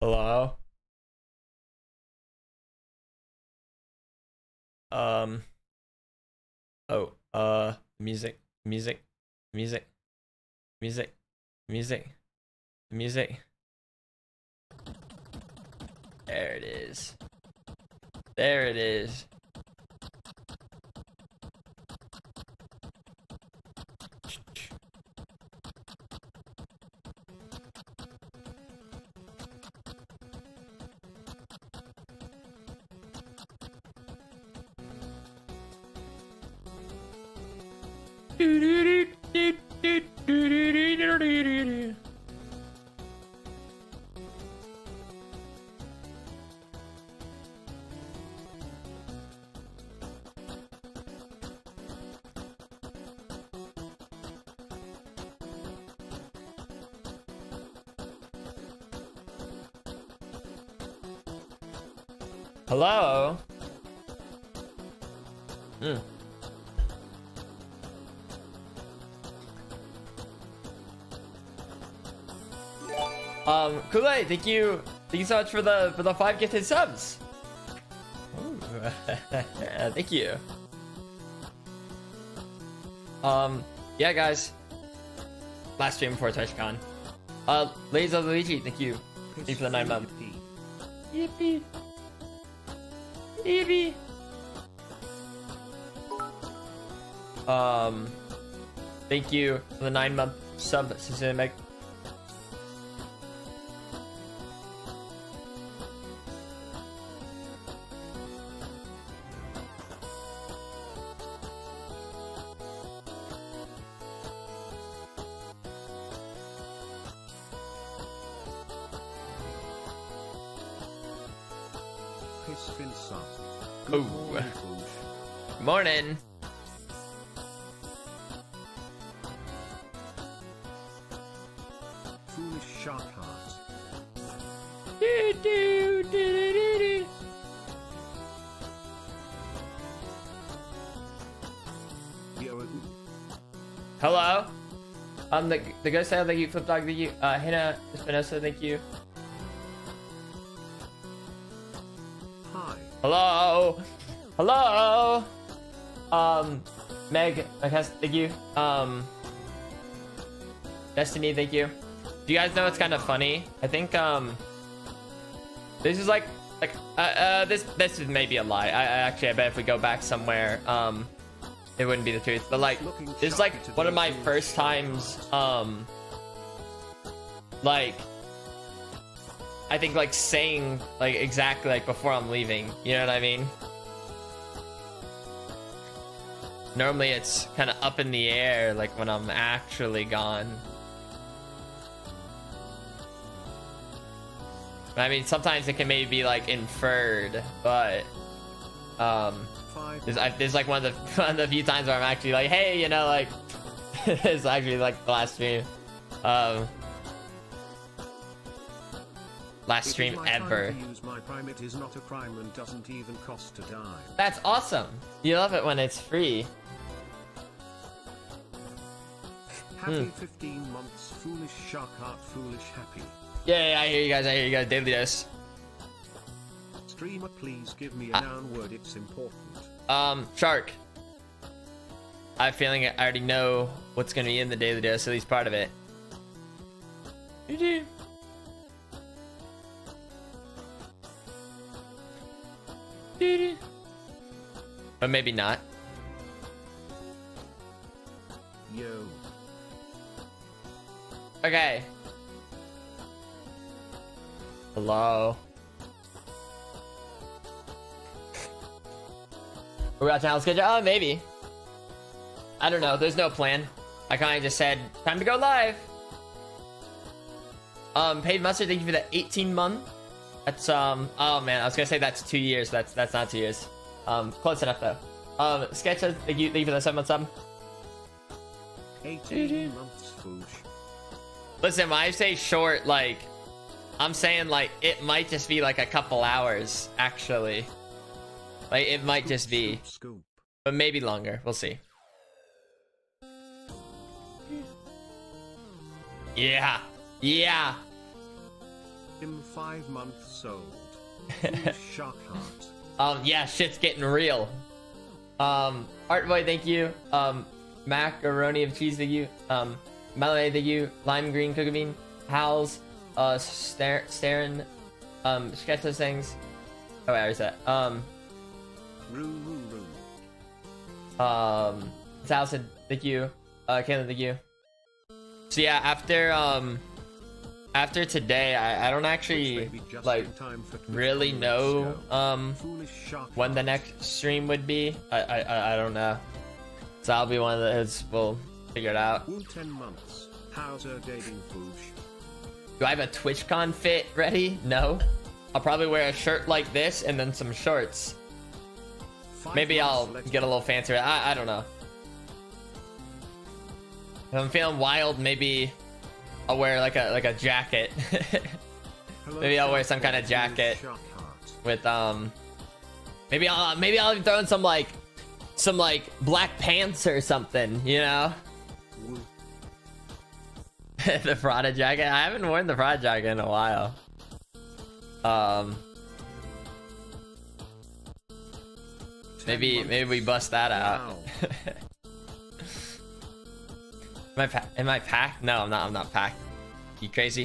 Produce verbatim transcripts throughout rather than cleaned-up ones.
Hello? Um. Oh, uh, music, music, music, music, music, music. There it is. There it is. Hello? Hmm. Um, Kool-Aid, thank you, thank you so much for the for the five gifted subs. Ooh. Thank you. Um, yeah, guys. Last stream before TwitchCon. Uh, Ladies of Luigi, thank you. Thank you for the nine month. Yippee. Yippee. Um, thank you for the nine month sub, Systemic. Good morning. Good Morning. Foolish shark heart. Do, do, do, do, do. Yo, Hello. Um, the the ghost sale, thank you. Flip dog, thank you. Uh, Hannah Espinosa, thank you. hi. Hello. Hello. Um, Meg, okay, thank you. Um, Destiny, thank you. Do you guys know what's kind of funny? I think um, this is like like uh, uh this this is maybe a lie. I, I actually I bet if we go back somewhere, um, it wouldn't be the truth. But like this is like one of my first times um, like I think like saying like exactly like before I'm leaving. You know what I mean? Normally it's kind of up in the air like when I'm actually gone. I mean, sometimes it can maybe be like inferred, but um, there's, I, there's like one of the one of the few times where I'm actually like, hey, you know, like it's actually like the last stream, um, last stream ever. Use my prime. It is not a crime and doesn't even cost a dime. That's awesome. You love it when it's free. Happy Hmm. fifteen months, foolish shark heart, foolish happy. Yeah, yeah, I hear you guys. I hear you guys. Daily dose. Streamer, please give me a noun word. It's important. Um, shark. I have a feeling I already know what's gonna be in the daily dose, at least part of it. You do. Do-do. But maybe not. Yo. Okay. Hello. We're watching Hell's Kitchen? Oh, maybe. I don't know. There's no plan. I kind of just said, time to go live. Um, Paid Mustard, thank you for the eighteen month. That's, um, oh man, I was gonna say that's two years. That's that's not two years. Um, close enough though. Um, Sketch, thank you, thank you for the seven month sub. eighteen months, foolish. Listen, when I say short, like, I'm saying like it might just be like a couple hours, actually. Like it might just be, Scoop, scoop. but maybe longer. We'll see. Yeah, yeah. In five months old. Foolish shark heart. Um, yeah, shit's getting real. Um, Art Boy, thank you. Um, Macaroni of Cheese, thank you. Um, Melody, thank you. Lime Green Cookie Bean. Howls. Uh, Star Starin. Um, Sketch those things. Oh, wait, I already said that. Um, Roo, roo, roo. um, Salson, thank you. Uh, Caitlin, thank you. So yeah, after, um, after today, I, I don't actually, like, really know, um, when the next stream would be. I, I, I don't know. So I'll be one of those, we'll figure it out. ten months. How's her dating, Foosh? Do I have a TwitchCon fit ready? No. I'll probably wear a shirt like this and then some shorts. Maybe I'll get a little fancier. I, I don't know. If I'm feeling wild, maybe I'll wear like a like a jacket. Maybe I'll wear some kind of jacket with um. Maybe I'll maybe I'll throw in some like some like black pants or something. You know. The Prada jacket. I haven't worn the Prada jacket in a while. Um. Maybe maybe we bust that out. Am I pa am I packed? No, I'm not. I'm not packed. You crazy?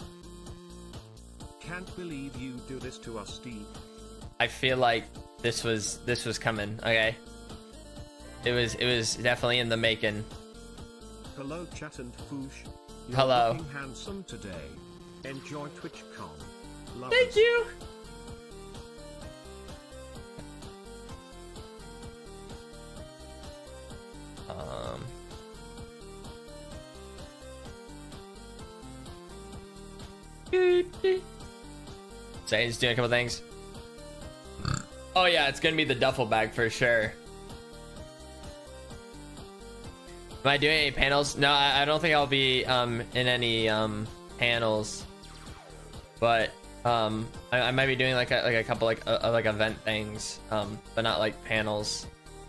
Can't believe you do this to us, Steve. I feel like this was this was coming. Okay. It was it was definitely in the making. Hello, chat and Foosh. You're Hello. Looking handsome today. Enjoy TwitchCon. Love Thank us. you. Um. So he's doing a couple things. Oh yeah, it's gonna be the duffel bag for sure. Am I doing any panels? No, I, I don't think I'll be um in any um panels, but um I, I might be doing like a like a couple like uh, like event things, um but not like panels.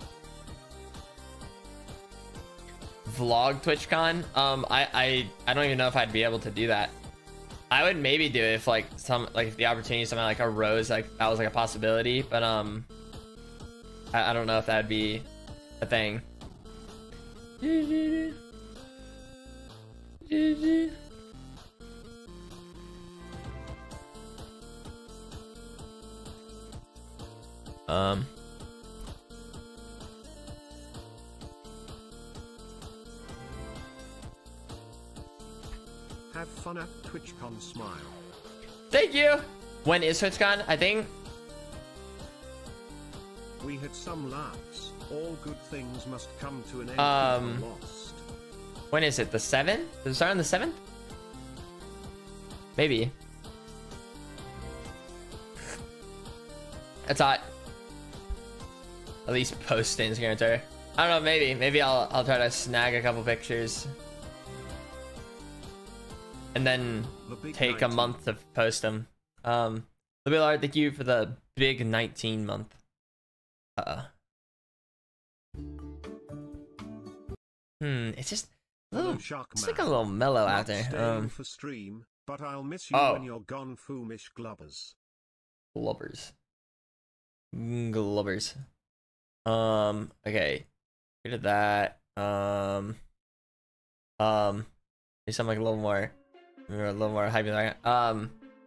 Vlog TwitchCon. Um, I I I don't even know if I'd be able to do that. I would maybe do it if like some like if the opportunity somehow like arose, like that was like a possibility, but um I, I don't know if that'd be a thing. Um Have fun at TwitchCon. Smile. Thank you. When is TwitchCon? I think We had some laughs. All good things must come to an end. Um, People lost. when is it? The seventh? Does it start on the seventh? Maybe. That's hot. At least post to Instagram Twitter. I don't know, maybe. Maybe I'll I'll try to snag a couple pictures. And then The take a nineteen. month to post them. Um Libillard, thank you for the big nineteen month. Uh Hmm, it's just a little, Hello, Shark it's Man. like a little mellow out Not there. staying Um for stream, but I'll miss you Oh. when you're gone, Foomish Glubbers. Glubbers. Glubbers. Um, okay. Rid of that. Um Um do something like a little more a little more hype than that. Um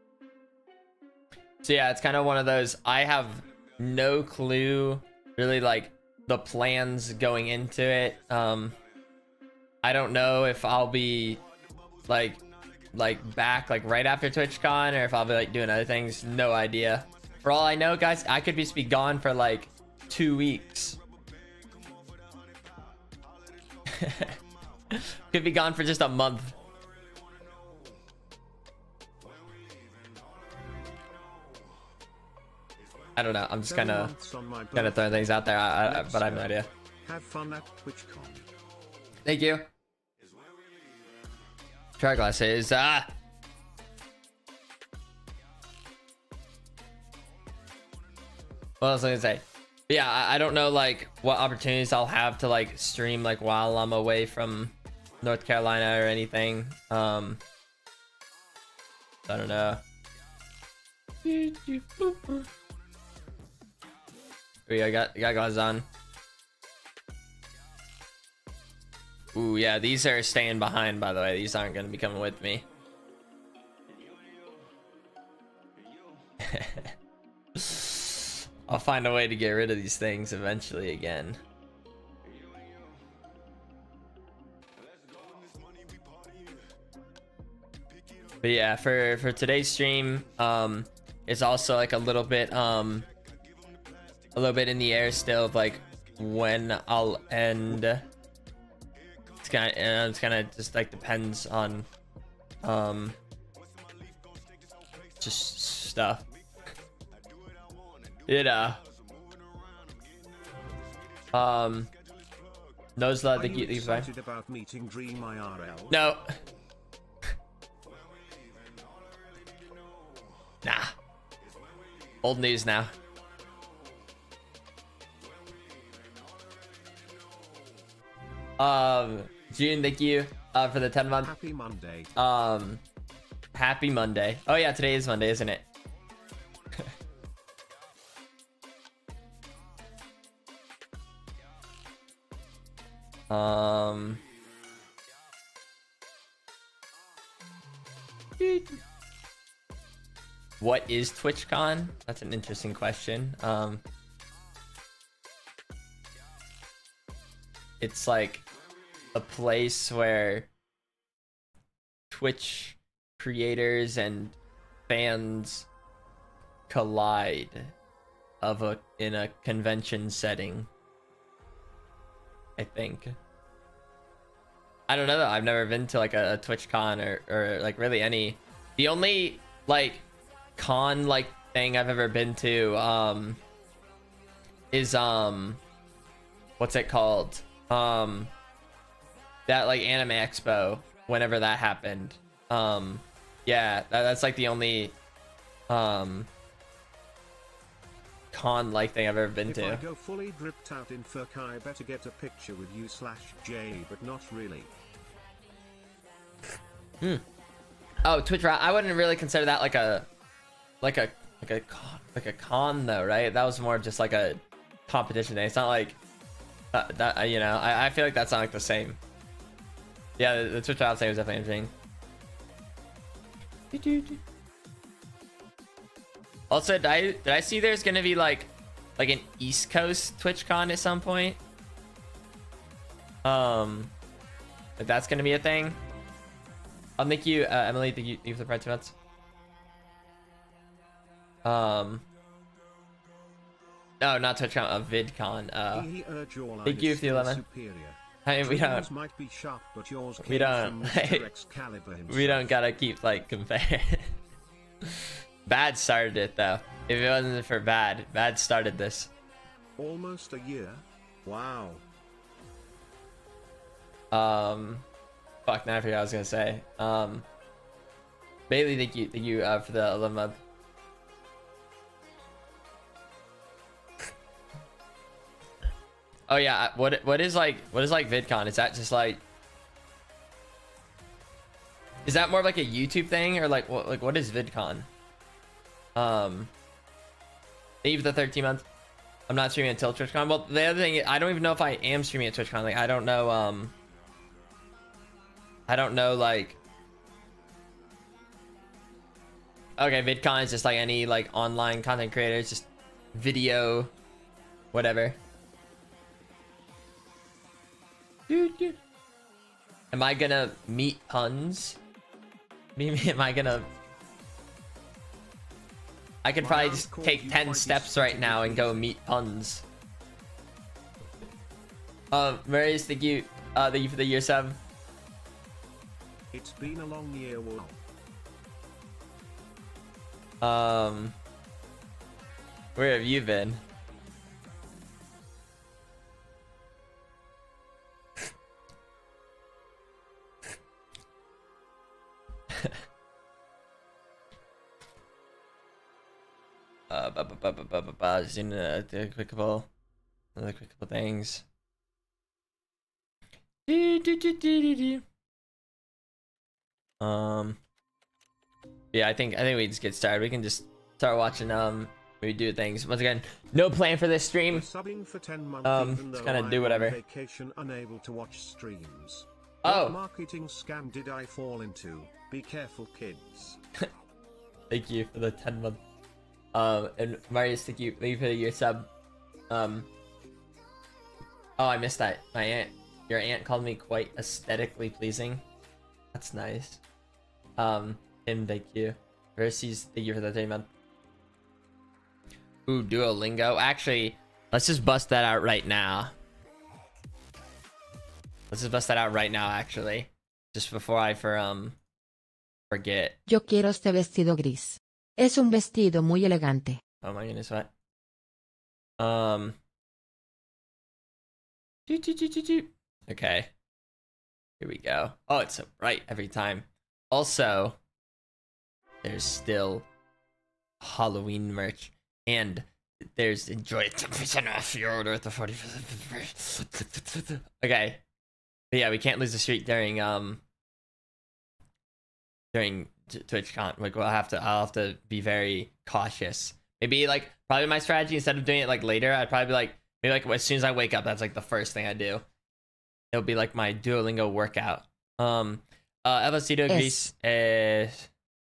So yeah, it's kind of one of those, I have no clue really like the plans going into it. Um I don't know if I'll be like like back like right after TwitchCon or if I'll be like doing other things. No idea. For all I know, guys, I could just be gone for like two weeks. Could be gone for just a month. I don't know. I'm just kind of months on my kind of throwing things out there, I, I, but I have no idea. Have fun at TwitchCon. Thank you. Try glasses. Ah. What else was I gonna say? But yeah, I, I don't know like what opportunities I'll have to like stream like while I'm away from North Carolina or anything. Um, I don't know. I got I got glasses on. Ooh, yeah, these are staying behind, by the way. These aren't going to be coming with me. I'll find a way to get rid of these things eventually again. But yeah, for for today's stream, um, it's also like a little bit um, a little bit in the air still of like when I'll end. It's kind of, and it's kind of just like depends on, um, just stuff. You know. Um, nose love the you excited about meeting Dream I R L? No. Nah. Old news now. Um, June, thank you uh, for the ten month. Happy Monday. Um, happy Monday. Oh yeah, today is Monday, isn't it? um. What is TwitchCon? That's an interesting question. Um, it's like a place where Twitch creators and fans collide of a in a convention setting. I think. I don't know though. I've never been to like a, a TwitchCon or or like really any. The only like con like thing I've ever been to um is um what's it called? Um that like anime expo whenever that happened. Um yeah, that, that's like the only um con like thing I've ever been if to. I go fully dripped out in Furk, I better get a picture with you slash J, but not really. Hmm. Oh, Twitch, I wouldn't really consider that like a like a like a con, like a con though, right? That was more just like a competition day. It's not like uh, that, uh, you know. I, I feel like that's not like the same. Yeah, the, the Twitch Wild thing was definitely interesting. Also, did I did I see there's gonna be like like an East Coast TwitchCon at some point? Um, if that's gonna be a thing. I'll thank you, uh, Emily. Thank you, thank you for the pride events. Um, no, not TwitchCon, a VidCon. Uh, thank you for the eleven. I mean, we don't. Might be sharp, but yours we don't. We don't gotta keep like comparing. Bad started it though. If it wasn't for Bad, Bad started this. Almost a year. Wow. Um, fuck. Now I forgot what I was gonna say. Um, Bailey, thank you, thank you uh, for the eleven month. Oh yeah, what what is like what is like VidCon? Is that just like is that more like a YouTube thing or like what like what is VidCon? Um, Eve the thirteen month. I'm not streaming until TwitchCon. Well, the other thing, I don't even know if I am streaming at TwitchCon. Like I don't know. Um, I don't know like. Okay, VidCon is just like any like online content creator. It's just video, whatever. Dude, dude. Am I gonna meet puns? Am I gonna? I could probably just take ten steps right now and go meet puns. Uh, Marius, thank you. Uh, thank you for the year sub. It's been a long year. Um, where have you been? Uh, bu bu bu bu bu bu bu, just in a, a quick couple, another quick couple things. Do, do, do, do, do, do. Um, yeah, I think I think we just get started. We can just start watching um we do things. Once again, no plan for this stream. Subbing for ten months, Um, even just though kind of do I'm whatever. on vacation, unable to watch streams. Oh. What marketing scam did I fall into? Be careful, kids. Thank you for the ten month. Um, and Marius, thank you, thank you for your sub. Um. Oh, I missed that. My aunt, your aunt called me quite aesthetically pleasing. That's nice. Um, Tim, thank you. Versus, thank you for the three month. Ooh, Duolingo. Actually, let's just bust that out right now. Let's just bust that out right now, actually. Just before I for um forget. Yo quiero este vestido gris. Es un vestido muy elegante. Oh my goodness, what? Um. Doo, doo, doo, doo, doo. Okay. Here we go. Oh, it's so bright every time. Also, there's still Halloween merch. And there's enjoy ten percent off your order at the forty percent. Okay. But yeah, we can't lose the streak during um during TwitchCon. Like we'll have to I'll have to be very cautious. Maybe like probably my strategy, instead of doing it like later, I'd probably be like maybe like as soon as I wake up, that's like the first thing I do. It'll be like my Duolingo workout. Um uh El vestido gris is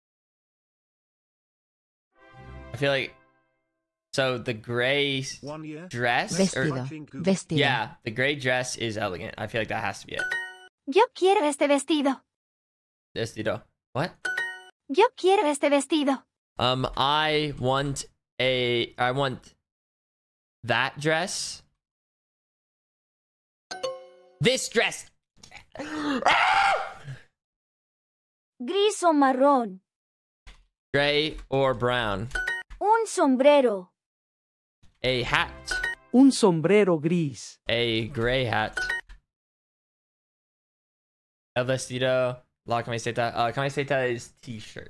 I feel like so the gray dress Vestido. or, Vestido. yeah, the gray dress is elegant. I feel like that has to be it. Yo quiero este vestido. Vestido. What? Yo quiero este vestido. Um, I want a. I want that dress. This dress. Gris o marrón. Gray or brown. Un sombrero. A hat. Un sombrero gris. A gray hat. El vestido. La camiseta. Uh, camiseta is t-shirt.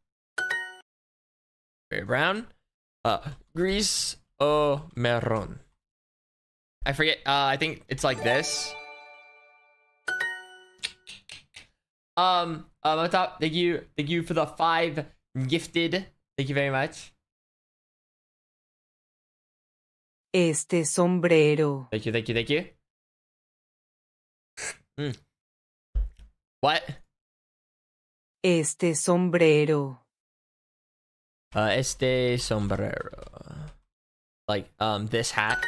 Gray brown. Uh, gris o marrón. I forget. Uh, I think it's like this. Um, um, on top. Thank you. Thank you for the five gifted. Thank you very much. Este sombrero. Thank you, thank you, thank you. Mm. What? Este sombrero. Uh, este sombrero. Like, um, this hat.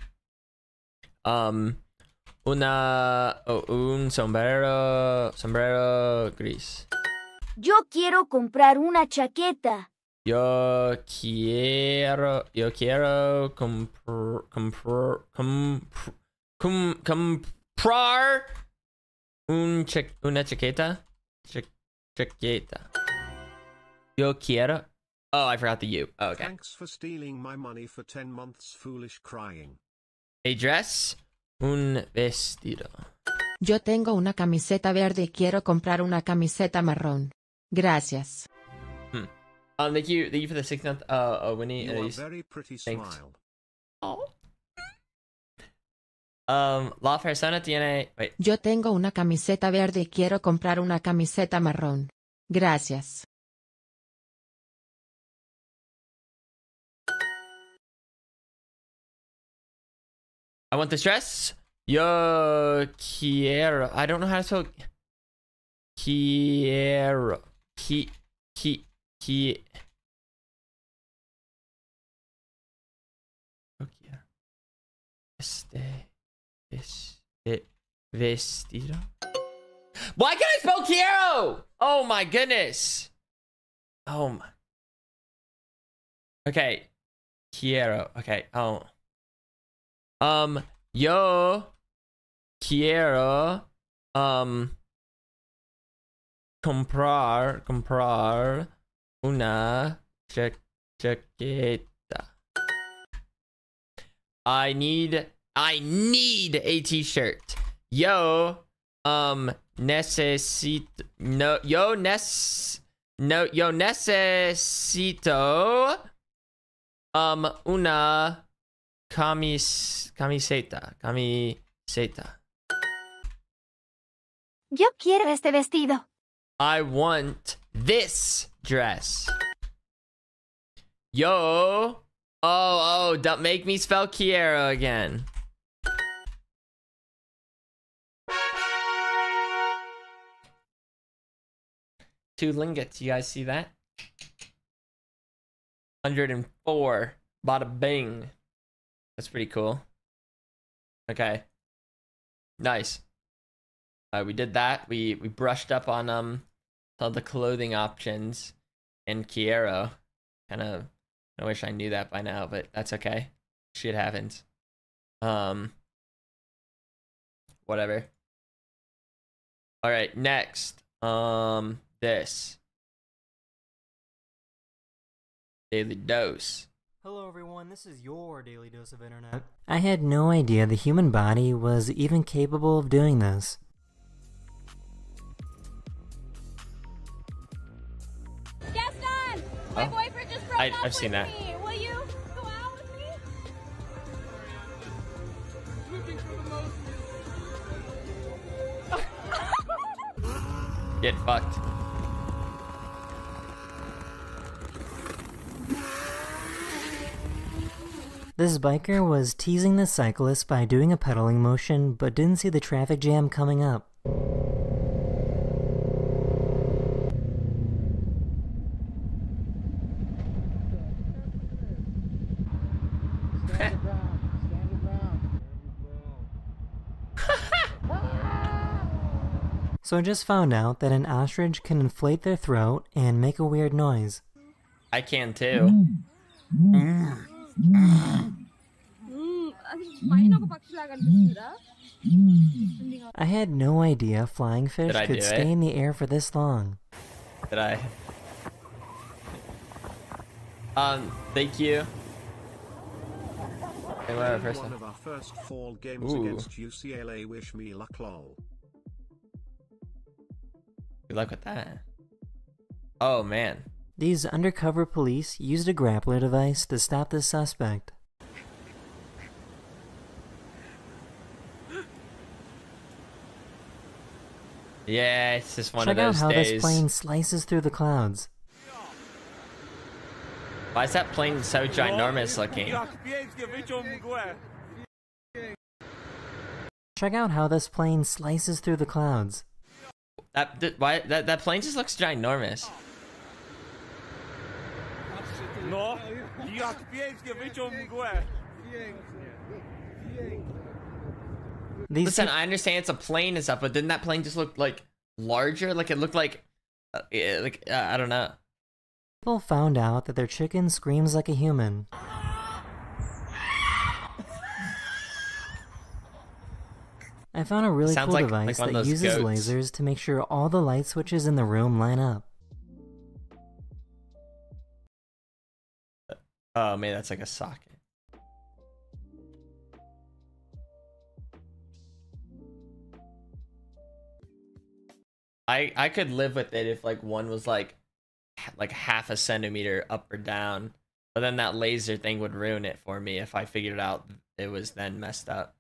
Um, una, oh, un sombrero, sombrero gris. Yo quiero comprar una chaqueta. Yo quiero, yo quiero comprar, comprar, comprar, com, comprar un cha, una chaqueta, cha, chaqueta. Yo quiero. Oh, I forgot the U. Oh, okay. Thanks for stealing my money for ten months, foolish crying. A dress, un vestido. Yo tengo una camiseta verde y quiero comprar una camiseta marrón. Gracias. Hmm. Um, thank you, thank you for the sixth month, uh, uh Winnie. You uh, are you- very pretty Thanks. smile. Oh. Um, la persona tiene. Wait. Yo tengo una camiseta verde y quiero comprar una camiseta marrón. Gracias. I want this dress. Yo quiero. I don't know how to spell. Quiero. Qui. Qui. Qui. Yo quiero. Este. Este. Vestido. Why can't I spell quiero? Oh my goodness. Oh my. Okay. Quiero. Okay. Oh. Um, yo quiero um comprar comprar una cha chaqueta. I need I need a t-shirt. Yo um necesito no yo nes no yo necesito um una Camis, camiseta, camiseta. Yo quiero este vestido. I want this dress. Yo. Oh, oh, don't make me spell Kiero again. Two lingots. You guys see that? one hundred four. Bada bing. That's pretty cool. Okay. Nice. Uh, we did that. We we brushed up on um all the clothing options in Kiero. Kind of, I wish I knew that by now, but that's okay. Shit happens. Um. Whatever. All right. Next. Um. This. Daily dose. Hello everyone, this is your daily dose of internet. I had no idea the human body was even capable of doing this. Gaston! My Oh. boyfriend just broke I- up I've with seen that. me. Will you go out with me? Get fucked. This biker was teasing the cyclist by doing a pedaling motion, but didn't see the traffic jam coming up. So I just found out that an ostrich can inflate their throat and make a weird noise. I can too. Mm. I had no idea flying fish Did I could do stay it? in the air for this long. Did I? Um, thank you. Okay, whatever, first One one. of our first fall games Ooh. against U C L A. Wish me luck, lol. Good luck with that. Oh man. These undercover police used a grappler device to stop the suspect. Yeah, it's just one Check of those out how days. this plane slices through the clouds. Why is that plane so ginormous looking? Check out how this plane slices through the clouds. That th why that that plane just looks ginormous. These Listen, I understand it's a plane and stuff, but didn't that plane just look like larger? Like it looked like, uh, yeah, like uh, I don't know. people found out that their chicken screams like a human. I found a really Sounds cool like- device like one of that those uses goats. lasers to make sure all the light switches in the room line up. Oh man, that's like a socket. I I could live with it if like one was like h- like half a centimeter up or down, but then that laser thing would ruin it for me if I figured out it was then messed up.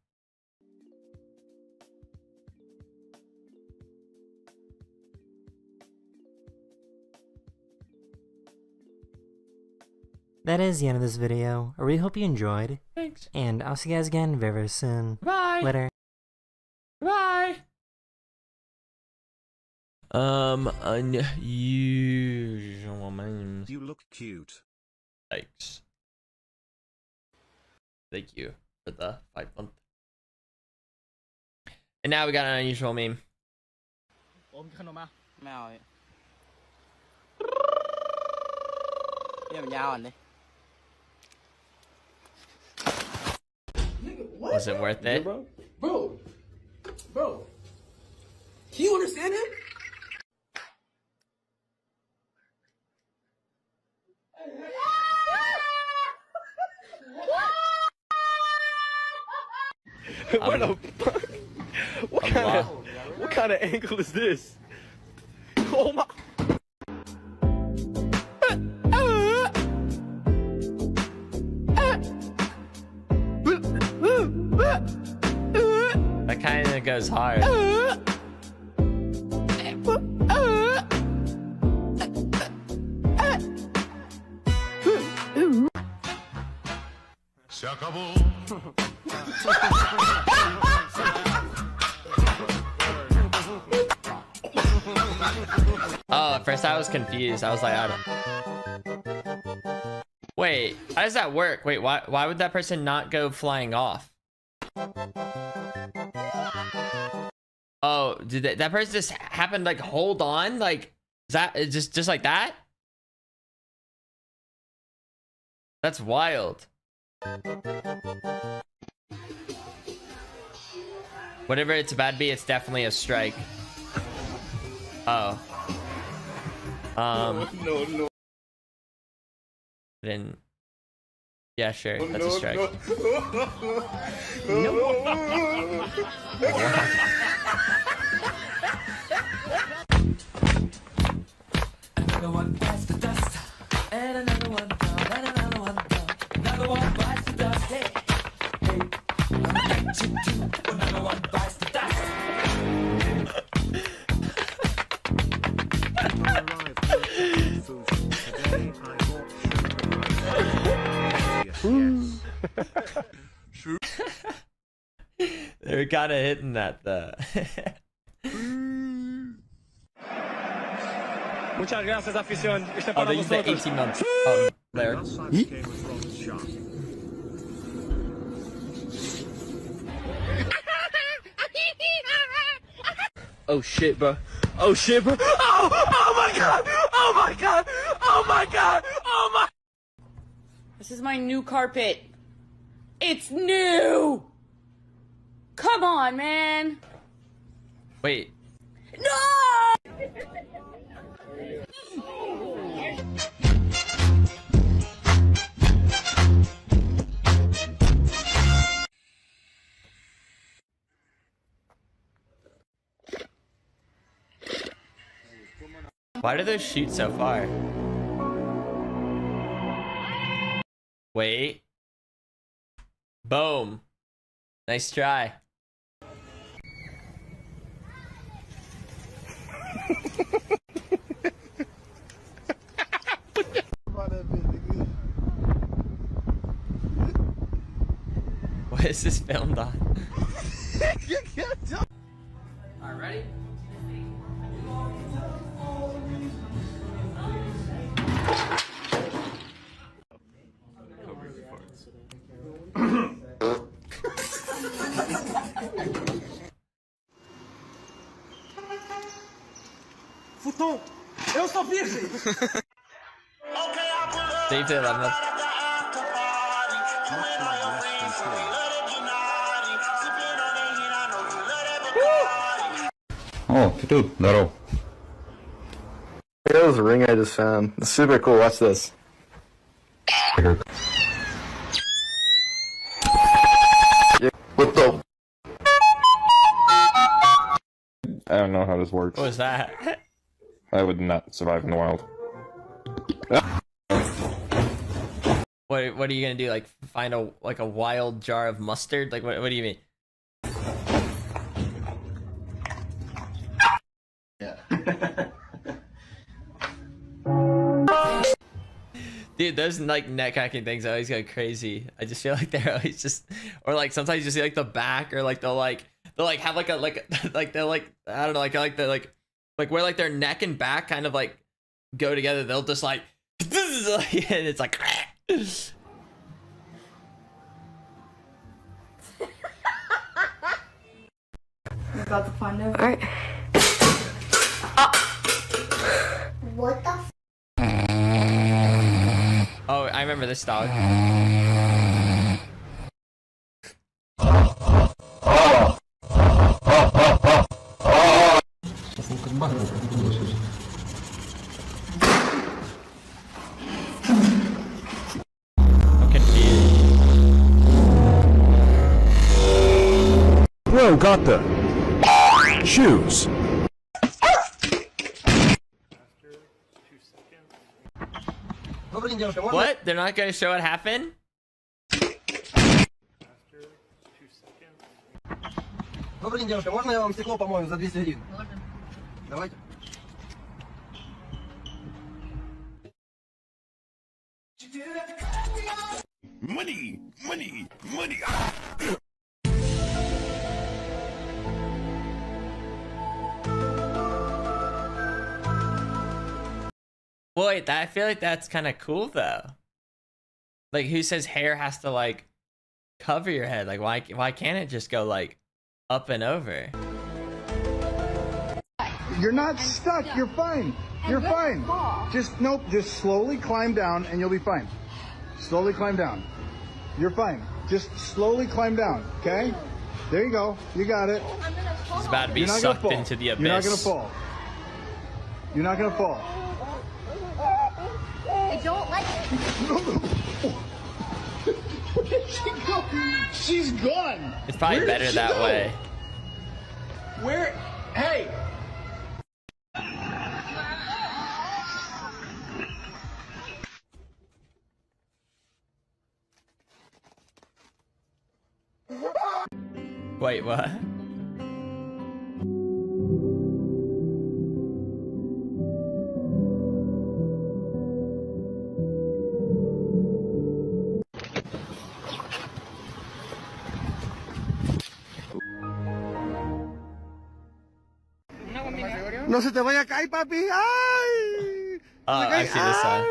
That is the end of this video. I really hope you enjoyed, Thanks. and I'll see you guys again very, very soon. Bye. Later. Bye. Um, unusual memes. You look cute. Thanks. Thank you for the five month. And now we got an unusual meme. ผมมีขนมมาไม่เอาเนี่ยมันยาวอ่ะเลย Was it worth it? Bro, bro, bro. Can you understand him? What the fuck? What kind of what kind of angle is this? Oh my! That kind of goes hard. Se acabó. Oh, at first I was confused. I was like, I don't... Wait, how does that work? Wait, why why would that person not go flying off? Oh, did that, that person just happen to like hold on? Like, is that is just just like that? That's wild. Whatever it's about to be, it's definitely a strike. Oh. Um. No, no. Then. Yeah, sure. No, That's a strike. No. Another one bites the dust, and another one down, and another one down. Another one bites the dust. Hey, hey. I'm gonna get you too. Another one bites the dust. They were kind of hitting that though. Muchas gracias, afición. Este Oh, para they used the vosotros. eighteen months um, there. Oh shit, bro. Oh shit, bro. Oh, oh my god. Oh my god. Oh my god. Oh my. This is my new carpet. It's new. Come on, man. Wait. No! Why do those shoot so far? Wait. Boom. Nice try. What is this filmed on? Alright, ready? Futon, eu sou virgem. Save the eleventh. Oh, dude, no. That was a ring I just found. It's super cool. Watch this. What the? I don't know how this works. What was that? I would not survive in the wild. What What are you gonna do? Like find a like a wild jar of mustard? Like what What do you mean? Yeah. Dude, those like neck hacking things always go crazy. I just feel like they're always just, or like sometimes you just see like the back, or like they'll like they'll like have like a like like they'll like I don't know like like the like like where like their neck and back kind of like go together. They'll just like and it's like. We're about to find out. Alright. What the f? Oh, I remember this dog. I'm confused. Bro got the shoes. What? They're not gonna show what happened? Добрый день, девушка. Можно я вам стекло помою за двести гривен? Можно. Давайте. Money, money, money. Wait, that, I feel like that's kind of cool though. Like, who says hair has to like cover your head? Like, why why can't it just go like up and over? You're not stuck. You're fine. You're fine. Just nope. Just slowly climb down, and you'll be fine. Slowly climb down. You're fine. Just slowly climb down. Okay? There you go. You got it. She's about to be sucked into the abyss. You're not gonna fall. You're not gonna fall. I don't like it. Where did she go? She's gone. It's probably Where better that go? way. Where? Hey. Wait, what? No se te vaya a caer, papi. Ay. Oh, I see this side.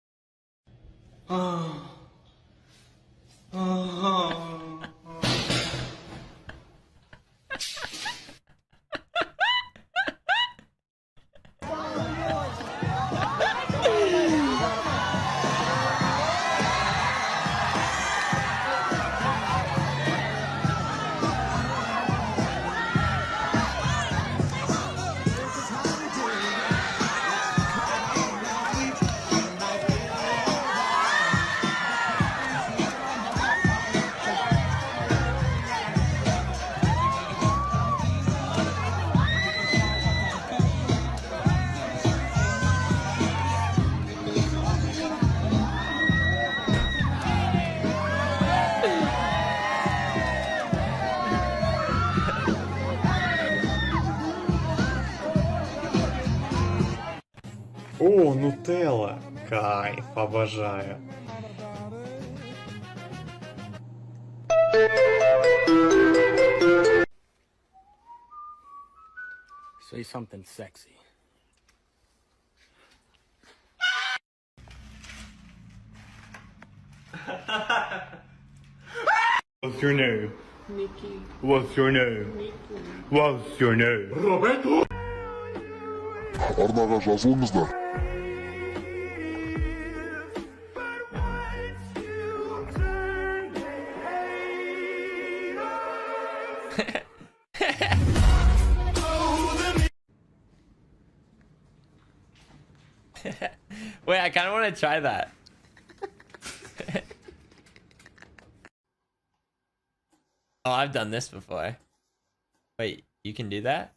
Oh. Oh. О, нутелла. Кайф, обожаю. Say something sexy. What's your name? Mickey. What's your name? Mickey. What's your name? Roberto! Arna razumizda. Wait, I kind of want to try that. Oh, I've done this before. Wait, you can do that?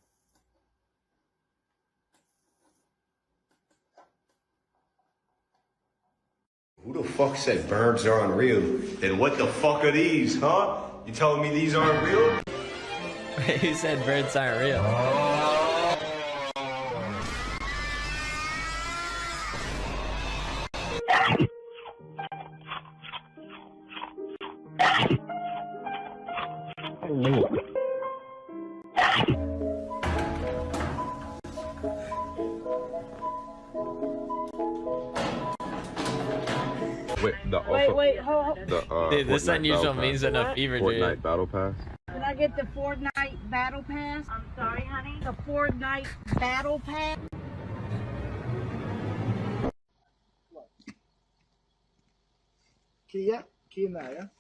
Who the fuck said birds are unreal? Then what the fuck are these, huh? You telling me these aren't real? Wait, who said birds aren't real? Wait, the Wait, wait, hold, hold. The, uh, Dude, this Fortnite unusual Battle means Pass. enough fever, Fortnite dude. Battle Pass. Can I get the Fortnite Battle Pass? I'm sorry, honey? The Fortnite Battle Pass? Kia, Kia na ya.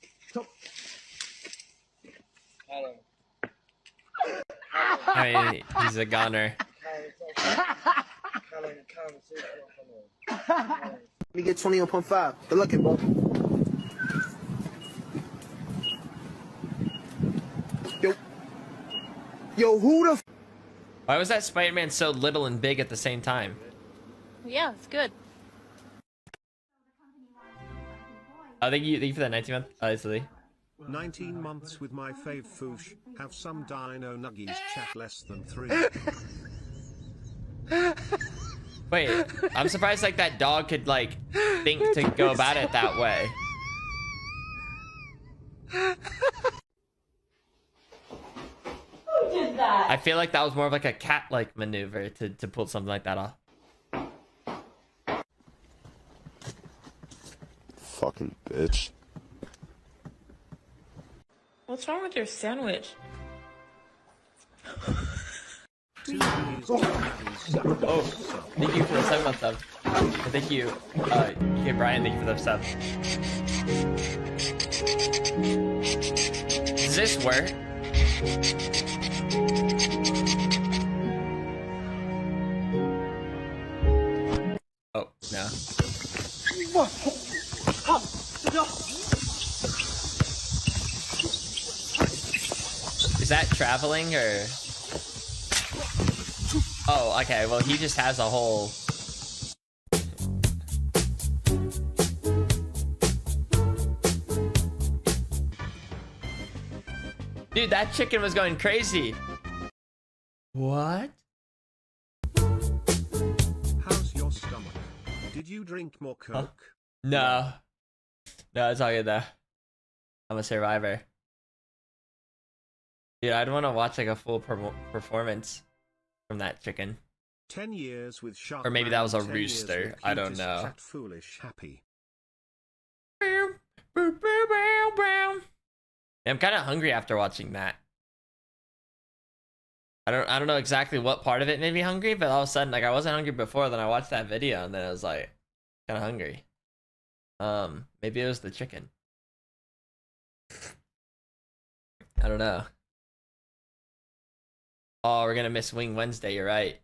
I mean, he's a goner. Let me get twenty one point five. Good looking, bro. Yo. Yo, who the f Why was that Spider-Man so little and big at the same time? Yeah, it's good. Oh, thank you, thank you for that nineteen month. Oh, it's Lee. nineteen months with my fave foosh. Have some dino nuggies chat less than three. Wait, I'm surprised like that dog could like think to go about it that way. Who did that? I feel like that was more of like a cat-like maneuver to, to pull something like that off. Fucking bitch. What's wrong with your sandwich? Oh, thank you for the seven month sub. Thank you, uh, okay, Brian, thank you for the sub. Does this work? Oh, no. Is that traveling or? Oh, okay. Well, he just has a whole. Dude, that chicken was going crazy. What? How's your stomach? Did you drink more Coke? Huh? No. No, it's all good though. I'm a survivor. Dude, I'd want to watch like a full per performance from that chicken. Ten years with Shark. Or maybe that was a ten rooster. years with I don't cutest know. Chat foolish happy. I'm kind of hungry after watching that. I don't I don't know exactly what part of it made me hungry, but all of a sudden, like, I wasn't hungry before, then I watched that video and then I was like kind of hungry. Um, maybe it was the chicken. I don't know. Oh, we're gonna miss Wing Wednesday, you're right.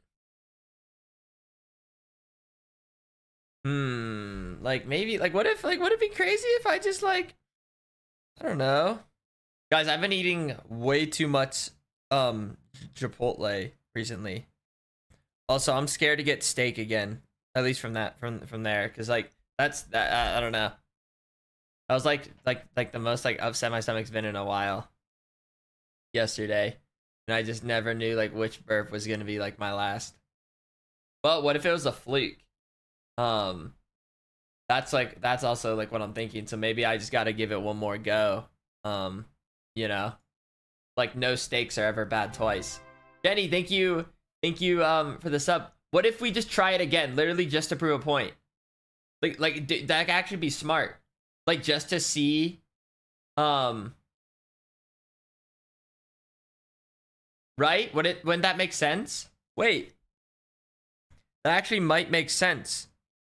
Hmm, like maybe, like what if, like, would it be crazy if I just like, I don't know. Guys, I've been eating way too much um Chipotle recently. Also, I'm scared to get steak again, at least from that, from from there, because like that's that I, I don't know. I was like like like the most like upset my stomach's been in a while yesterday, and I just never knew like which burp was gonna be like my last. But what if it was a fluke? Um, that's like that's also like what I'm thinking. So maybe I just got to give it one more go. Um, you know, like no steaks are ever bad twice. Jenny, thank you, thank you um for the sub. What if we just try it again, literally just to prove a point? Like like that could actually be smart. Like just to see, um, right? Would it? Wouldn't that make sense? Wait, that actually might make sense.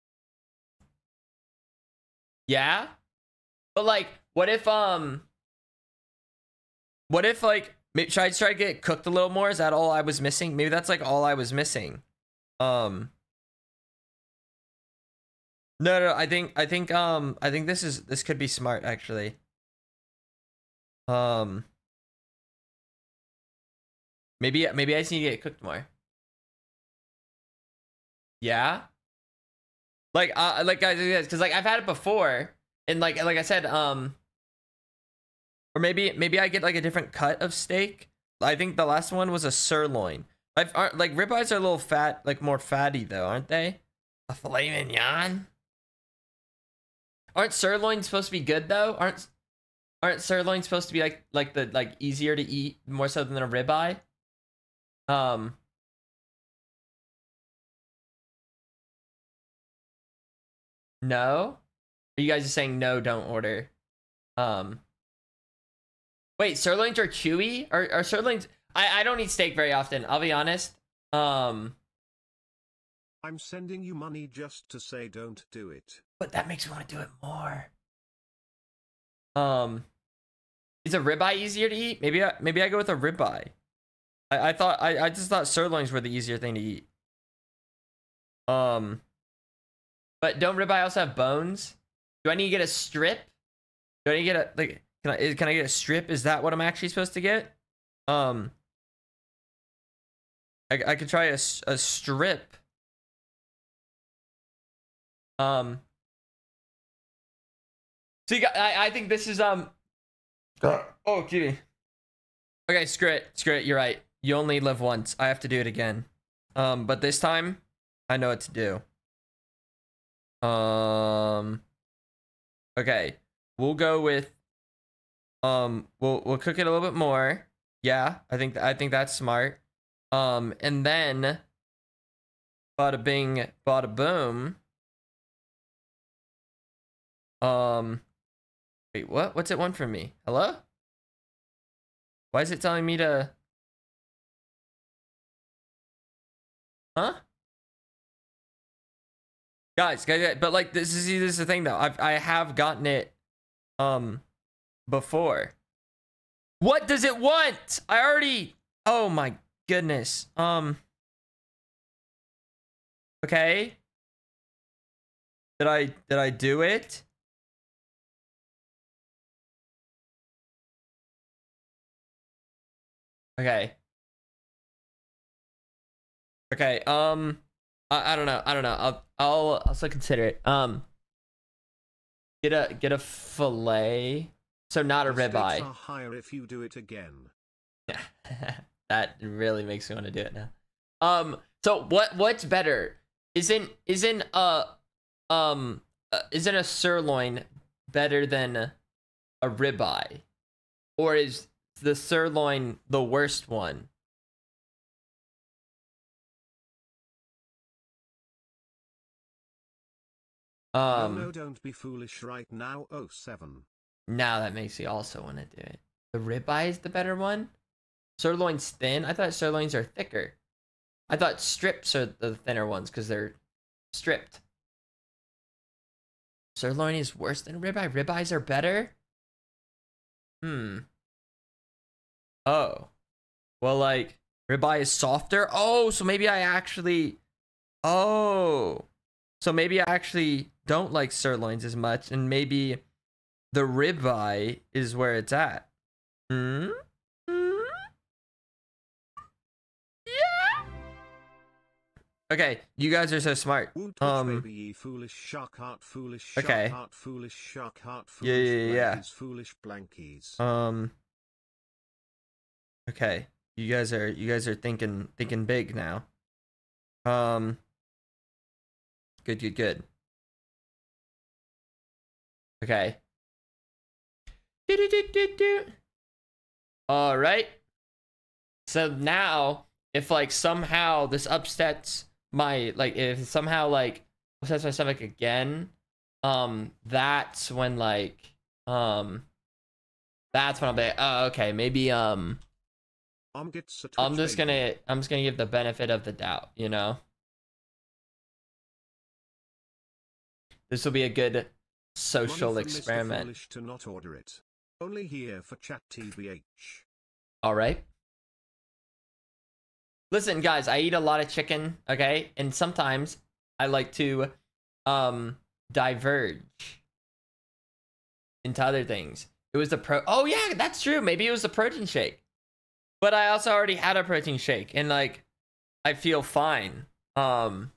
Yeah, but like, what if um, what if like, maybe, should I try to get it cooked a little more? Is that all I was missing? Maybe that's like all I was missing. Um. No, no, I think, I think, um, I think this is, this could be smart, actually. Um, maybe, maybe I just need to get it cooked more. Yeah? Like, uh, like, guys, because, like, I've had it before, and, like, like I said, um, or maybe, maybe I get, like, a different cut of steak. I think the last one was a sirloin. I've, aren't, like, ribeyes are a little fat, like, more fatty, though, aren't they? A filet mignon? Aren't sirloins supposed to be good though? Aren't aren't sirloins supposed to be like like the like easier to eat more so than a ribeye? Um. No? Are you guys just saying no? Don't order. Um. Wait, sirloins are chewy? Are are sirloins? I I don't eat steak very often. I'll be honest. Um. I'm sending you money just to say don't do it. But that makes me want to do it more. Um, is a ribeye easier to eat? Maybe I maybe I go with a ribeye. I I thought I I just thought sirloins were the easier thing to eat. Um, but don't ribeye also have bones? Do I need to get a strip? Do I need to get a like? Can I can I get a strip? Is that what I'm actually supposed to get? Um, I I could try a a strip. Um. So you got, I, I think this is, um, oh, gee. Okay, screw it, screw it, you're right. You only live once. I have to do it again. Um, but this time, I know what to do. Um, okay, we'll go with Um, we'll we'll cook it a little bit more. Yeah, I think I think that's smart. Um, and then bada bing, bada boom. Um, wait, what? What's it want from me? Hello? Why is it telling me to? Huh? Guys, guys, but like this is this is the thing though. I've I have gotten it, um, before. What does it want? I already. Oh my goodness. Um. Okay. Did I did I do it? Okay. Okay. Um. I, I don't know. I don't know. I'll I'll also consider it. Um. Get a get a fillet. So not a The stakes ribeye. are higher if you do it again. That really makes me want to do it now. Um. So what what's better? Isn't isn't uh um uh, isn't a sirloin better than a ribeye, or is the sirloin the worst one? Um. no, no, don't be foolish right now. oh seven. Now that makes me also want to do it. The ribeye is the better one. Sirloin's thin. I thought sirloins are thicker. I thought strips are the thinner ones because they're stripped. Sirloin is worse than ribeye. Ribeyes are better. Hmm. Oh. Well, like ribeye is softer. Oh, so maybe I actually. Oh. So maybe I actually don't like sirloins as much, and maybe the ribeye is where it's at. Hmm? Hmm? Yeah. Okay, you guys are so smart. Um. Baby, ye foolish shark heart, foolish shark Okay. heart, foolish shark heart, Yeah, foolish yeah, yeah, yeah. blankies, foolish blankies. Um. Okay, you guys are you guys are thinking thinking big now. Um. Good, good, good. Okay. All right. So now, if like somehow this upsets my like, if somehow like upsets my stomach again, um, that's when like, um, that's when I'll be. Oh, okay, maybe um, Um, gets a I'm Twitch just baby. gonna I'm just gonna give the benefit of the doubt, you know. This will be a good social Money from Mister experiment. Foolish to not order it. Only here for chat T B H. All right. Listen, guys, I eat a lot of chicken, okay? And sometimes I like to um diverge into other things. It was the pro Oh yeah, that's true. Maybe it was the protein shake. But I also already had a protein shake and like I feel fine. Um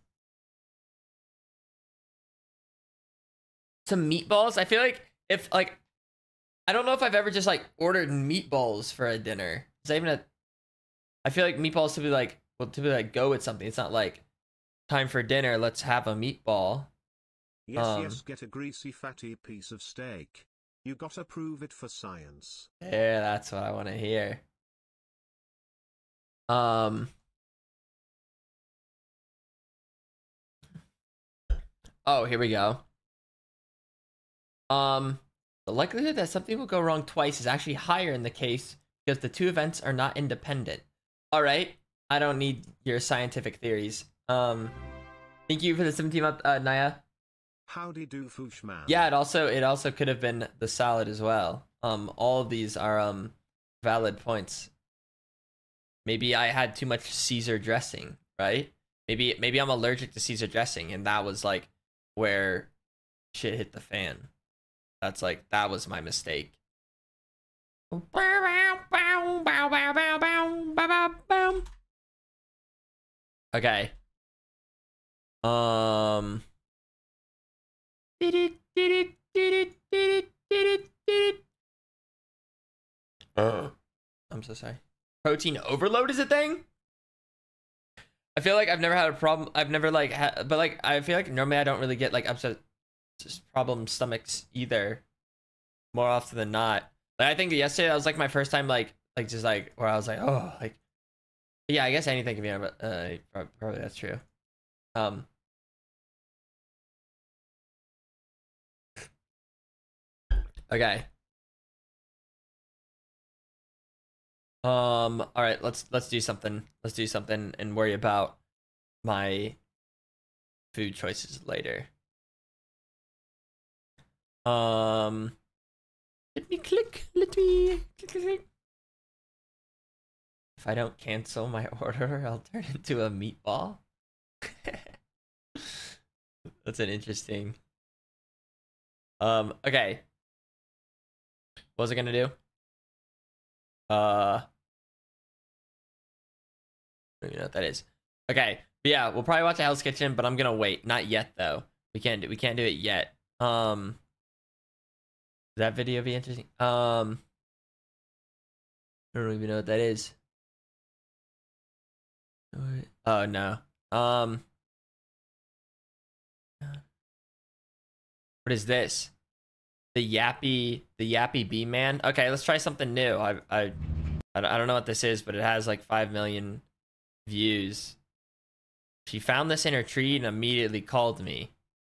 Some meatballs. I feel like if like I don't know if I've ever just like ordered meatballs for a dinner. Is that even a I feel like meatballs to be like well to be like go with something. It's not like time for dinner, let's have a meatball. Yes, Um, yes, get a greasy fatty piece of steak. You gotta prove it for science. Yeah, that's what I want to hear. Um Oh, here we go. Um the likelihood that something will go wrong twice is actually higher in the case because the two events are not independent. All right, I don't need your scientific theories. Um thank you for the seventeen month uh Naya. Howdy do, Foosh man. Yeah, it also it also could have been the salad as well. Um all of these are um valid points. Maybe I had too much Caesar dressing, right? Maybe maybe I'm allergic to Caesar dressing and that was like where shit hit the fan. That's like that was my mistake. Okay. Um Uh, I'm so sorry. Protein overload is a thing? I feel like I've never had a problem. I've never like had, but like I feel like normally I don't really get like upset just problem stomachs either. More often than not. Like, I think yesterday that was like my first time, like, like just like where I was like, oh, like, yeah, I guess anything can be, but uh, prob- probably that's true. Um. Okay. Um. All right. Let's let's do something. Let's do something and worry about my food choices later. Um. Let me click. Let me click. click, click. If I don't cancel my order, I'll turn into a meatball. That's an interesting. Um. Okay. What was I gonna do? Uh. I don't even know what that is. Okay. But yeah, we'll probably watch a Hell's Kitchen, but I'm gonna wait. Not yet though. We can't do. We can't do it yet. Um. Would that video be interesting? Um. I don't even know what that is. Oh no. Um. What is this? The yappy, the yappy bee man. Okay, let's try something new. I, I, I don't know what this is, but it has like five million views. She found this in her tree and immediately called me.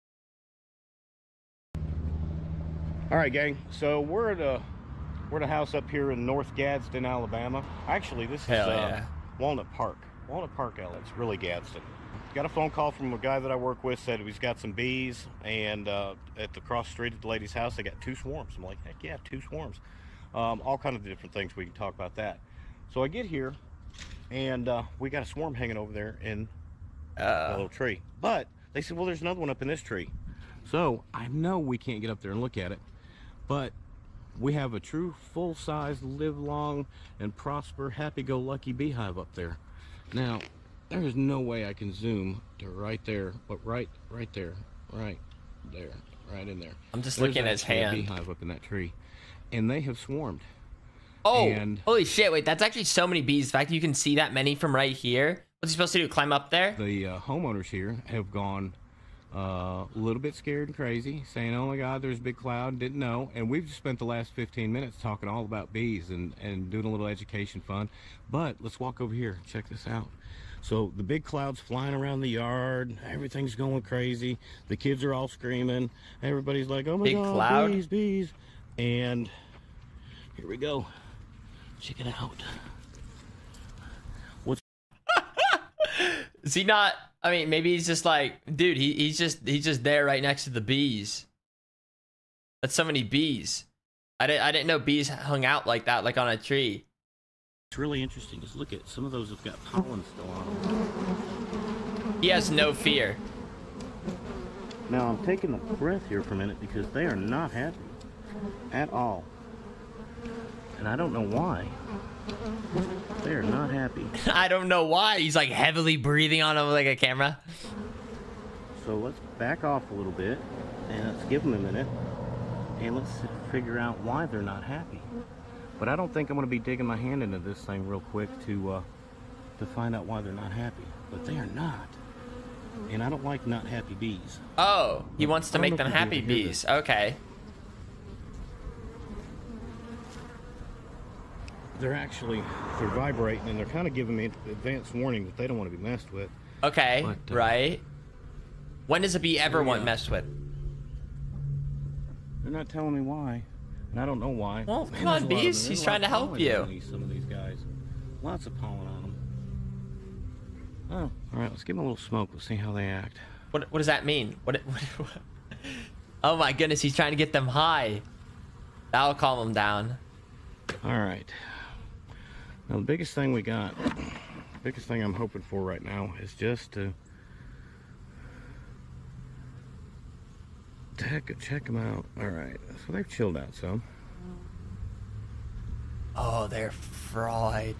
All right, gang. So we're at a we're at a house up here in North Gadsden, Alabama. Actually, this is Hell uh, yeah. Walnut Park. Walnut Park, Alabama. It's really Gadsden. Got a phone call from a guy that I work with, said he's got some bees, and uh, at the cross street at the lady's house, they got two swarms. I'm like, heck yeah, two swarms. Um, all kind of different things. We can talk about that. So I get here, and uh, we got a swarm hanging over there in uh. a little tree. But they said, well, there's another one up in this tree. So I know we can't get up there and look at it, but we have a true full-size, live long and prosper, happy-go-lucky beehive up there. Now, there is no way I can zoom to right there, but right, right there, right there, right in there. I'm just There's looking at his actually a hand. beehive up in that tree, and they have swarmed. Oh, and holy shit! Wait, that's actually so many bees. The fact that you can see that many from right here. What's he supposed to do? Climb up there? The uh, homeowners here have gone uh, a little bit scared and crazy, saying, "Oh my God, there's a big cloud." Didn't know, and we've just spent the last fifteen minutes talking all about bees and and doing a little education fun. But let's walk over here. Check this out. So the big cloud's flying around the yard. Everything's going crazy. The kids are all screaming. Everybody's like, "Oh my big God, cloud? bees, bees!" And here we go. Check it out. What's Is he not? I mean, maybe he's just like, dude. He he's just he's just there right next to the bees. That's so many bees. I didn't I didn't know bees hung out like that, like on a tree. What's really interesting is look at some of those have got pollen still on them. He has no fear. Now I'm taking a breath here for a minute because they are not happy at all. And I don't know why. They are not happy. I don't know why. He's like heavily breathing on him like a camera. So let's back off a little bit and let's give them a minute and let's figure out why they're not happy. But I don't think I'm going to be digging my hand into this thing real quick to uh, to find out why they're not happy. But they are not. And I don't like not happy bees. Oh, he wants to I don't make know them if you'll happy be able to hear bees. this. Okay. They're actually, they're vibrating and they're kind of giving me advance warning that they don't want to be messed with. Okay, But, uh, right. When does a bee ever yeah. want messed with? They're not telling me why. And I don't know why. Well, Man, come on, there's a lot of them. bees. There's He's a trying lot to of help pollen you. on these- Some of these guys. Lots of pollen on them. Oh, all right. Let's give them a little smoke. Let's see how they act. What What does that mean? What? what, what oh my goodness, he's trying to get them high. That'll calm them down. All right. Now the biggest thing we got, the biggest thing I'm hoping for right now is just to check check them out. All right. So they've chilled out some. Oh, they're fried.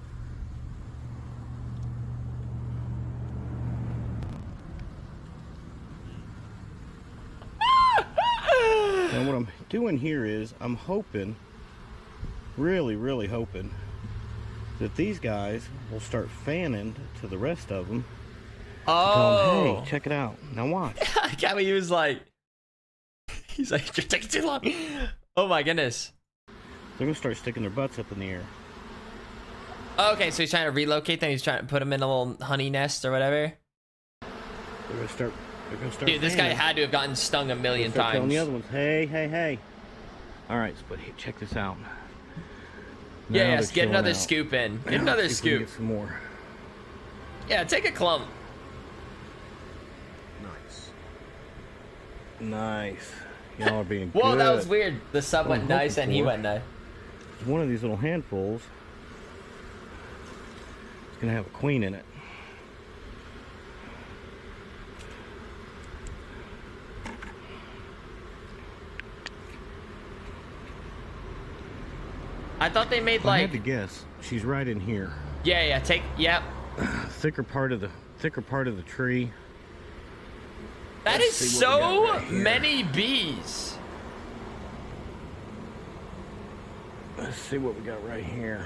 Now what I'm doing here is I'm hoping, really, really hoping that these guys will start fanning to the rest of them. Oh. Tell them, hey, check it out. Now watch. I can't believe he was like, he's like, you're taking too long. Oh my goodness. They're gonna start sticking their butts up in the air. Okay, so he's trying to relocate them. He's trying to put them in a little honey nest or whatever. They're gonna start. They're gonna start. Dude, this guy had to have gotten stung a million start telling times. the other ones, hey, hey, hey. All right, but hey, check this out. Now Yeah, yes, get another out. scoop in. Get Now another let's see if we scoop. can Get some more. Yeah, take a clump. Nice. Nice. Y'all are being Whoa, good. that was weird. The sub What went I'm nice hoping and he for went nice. is one of these little handfuls. It's gonna have a queen in it. I thought they made If I like. had to guess, she's right in here. Yeah, yeah. Take. Yep. Thicker part of the thicker part of the tree. That Let's is see what we got so right here. many bees. Let's see what we got right here.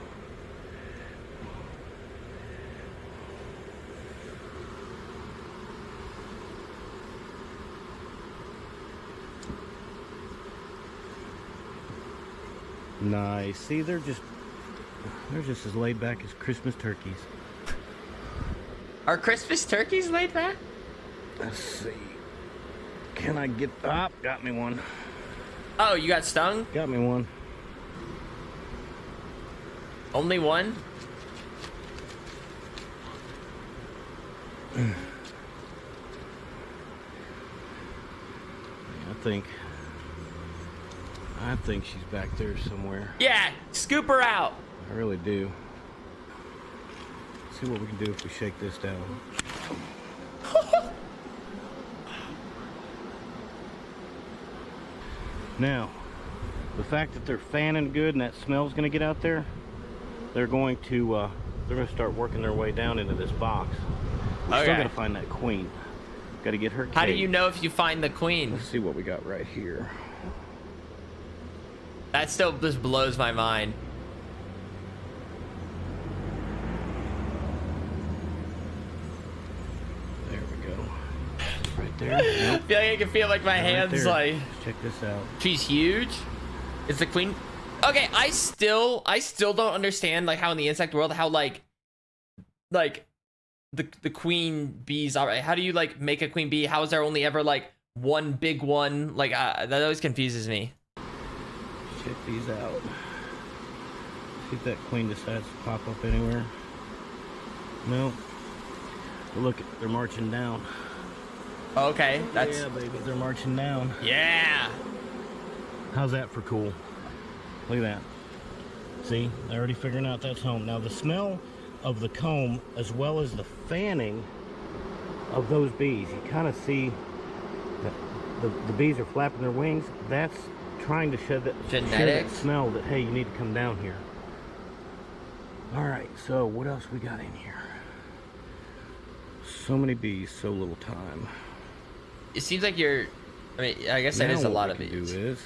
Nice. See, they're just they're just as laid back as Christmas turkeys. Are Christmas turkeys laid back? Let's see. Can I get up? Oh, got me one. Oh, you got stung? Got me one. Only one? I think I think she's back there somewhere. Yeah, scoop her out. I really do. See what we can do if we shake this down. Now, the fact that they're fanning good and that smell's gonna get out there, they're going to uh, they're gonna start working their way down into this box. We're Okay. still gotta find that queen. Gotta get her. How do caged. you know if you find the queen? Let's see what we got right here. That still just blows my mind. There we go. Right there. I Nope. feel like I can feel like my Right hands there. like. Check this out. She's huge. Is the queen? Okay, I still, I still don't understand like how in the insect world, how like, like, the the queen bees are. How do you like make a queen bee? How is there only ever like one big one? Like uh, that always confuses me. Check these out. See if that queen decides to pop up anywhere. No. But look, they're marching down. Okay, that's Yeah, baby, they're marching down. yeah. How's that for cool? Look at that. See, they're already figuring out that's home. Now the smell of the comb as well as the fanning of those bees, you kind of see that the, the bees are flapping their wings. That's trying to shed that, shed that Genetics? smell that, hey, you need to come down here. All right, so what else we got in here? So many bees, so little time. It seems like you're. I mean, I guess that Now is a what lot we of can bees. do is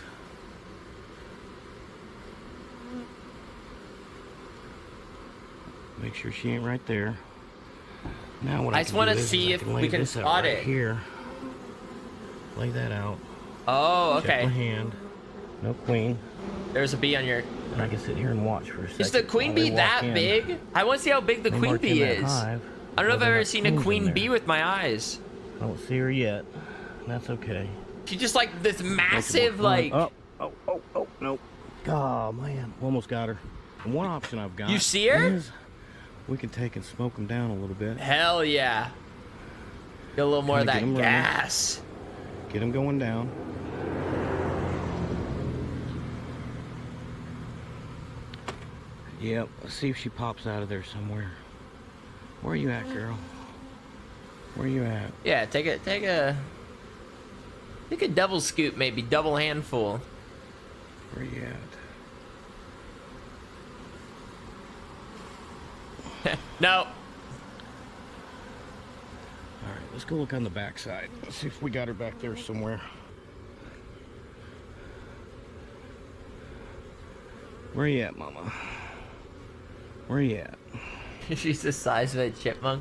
make sure she ain't right there. Now what I, I just can want do to is see is I if can lay we can this out spot right it. here. Lay that out. Oh, Check my okay. hand. No queen. There's a bee on your. And I can sit here and watch for a second. Is the queen while they bee walk that in. big? I want to see how big the They queen march in bee that is. hive. I don't know if Well, I've they ever got seen a queens in queen there. bee with my eyes. I don't see her yet. That's okay. She's just like this Make it massive, more fun. like. Oh, oh, oh, oh, nope. Oh, man. Almost got her. And one option I've got. You see her? is we can take and smoke them down a little bit. Hell yeah. Get a little more of Kinda that get 'em running. gas. Get them going down. Yep. Let's see if she pops out of there somewhere. Where are you at, girl? Where are you at? Yeah, take a take a take a double scoop, maybe double handful. Where are you at? No. All right, let's go look on the back side. Let's see if we got her back there somewhere. Where you at, mama? Where you at? She's the size of a chipmunk.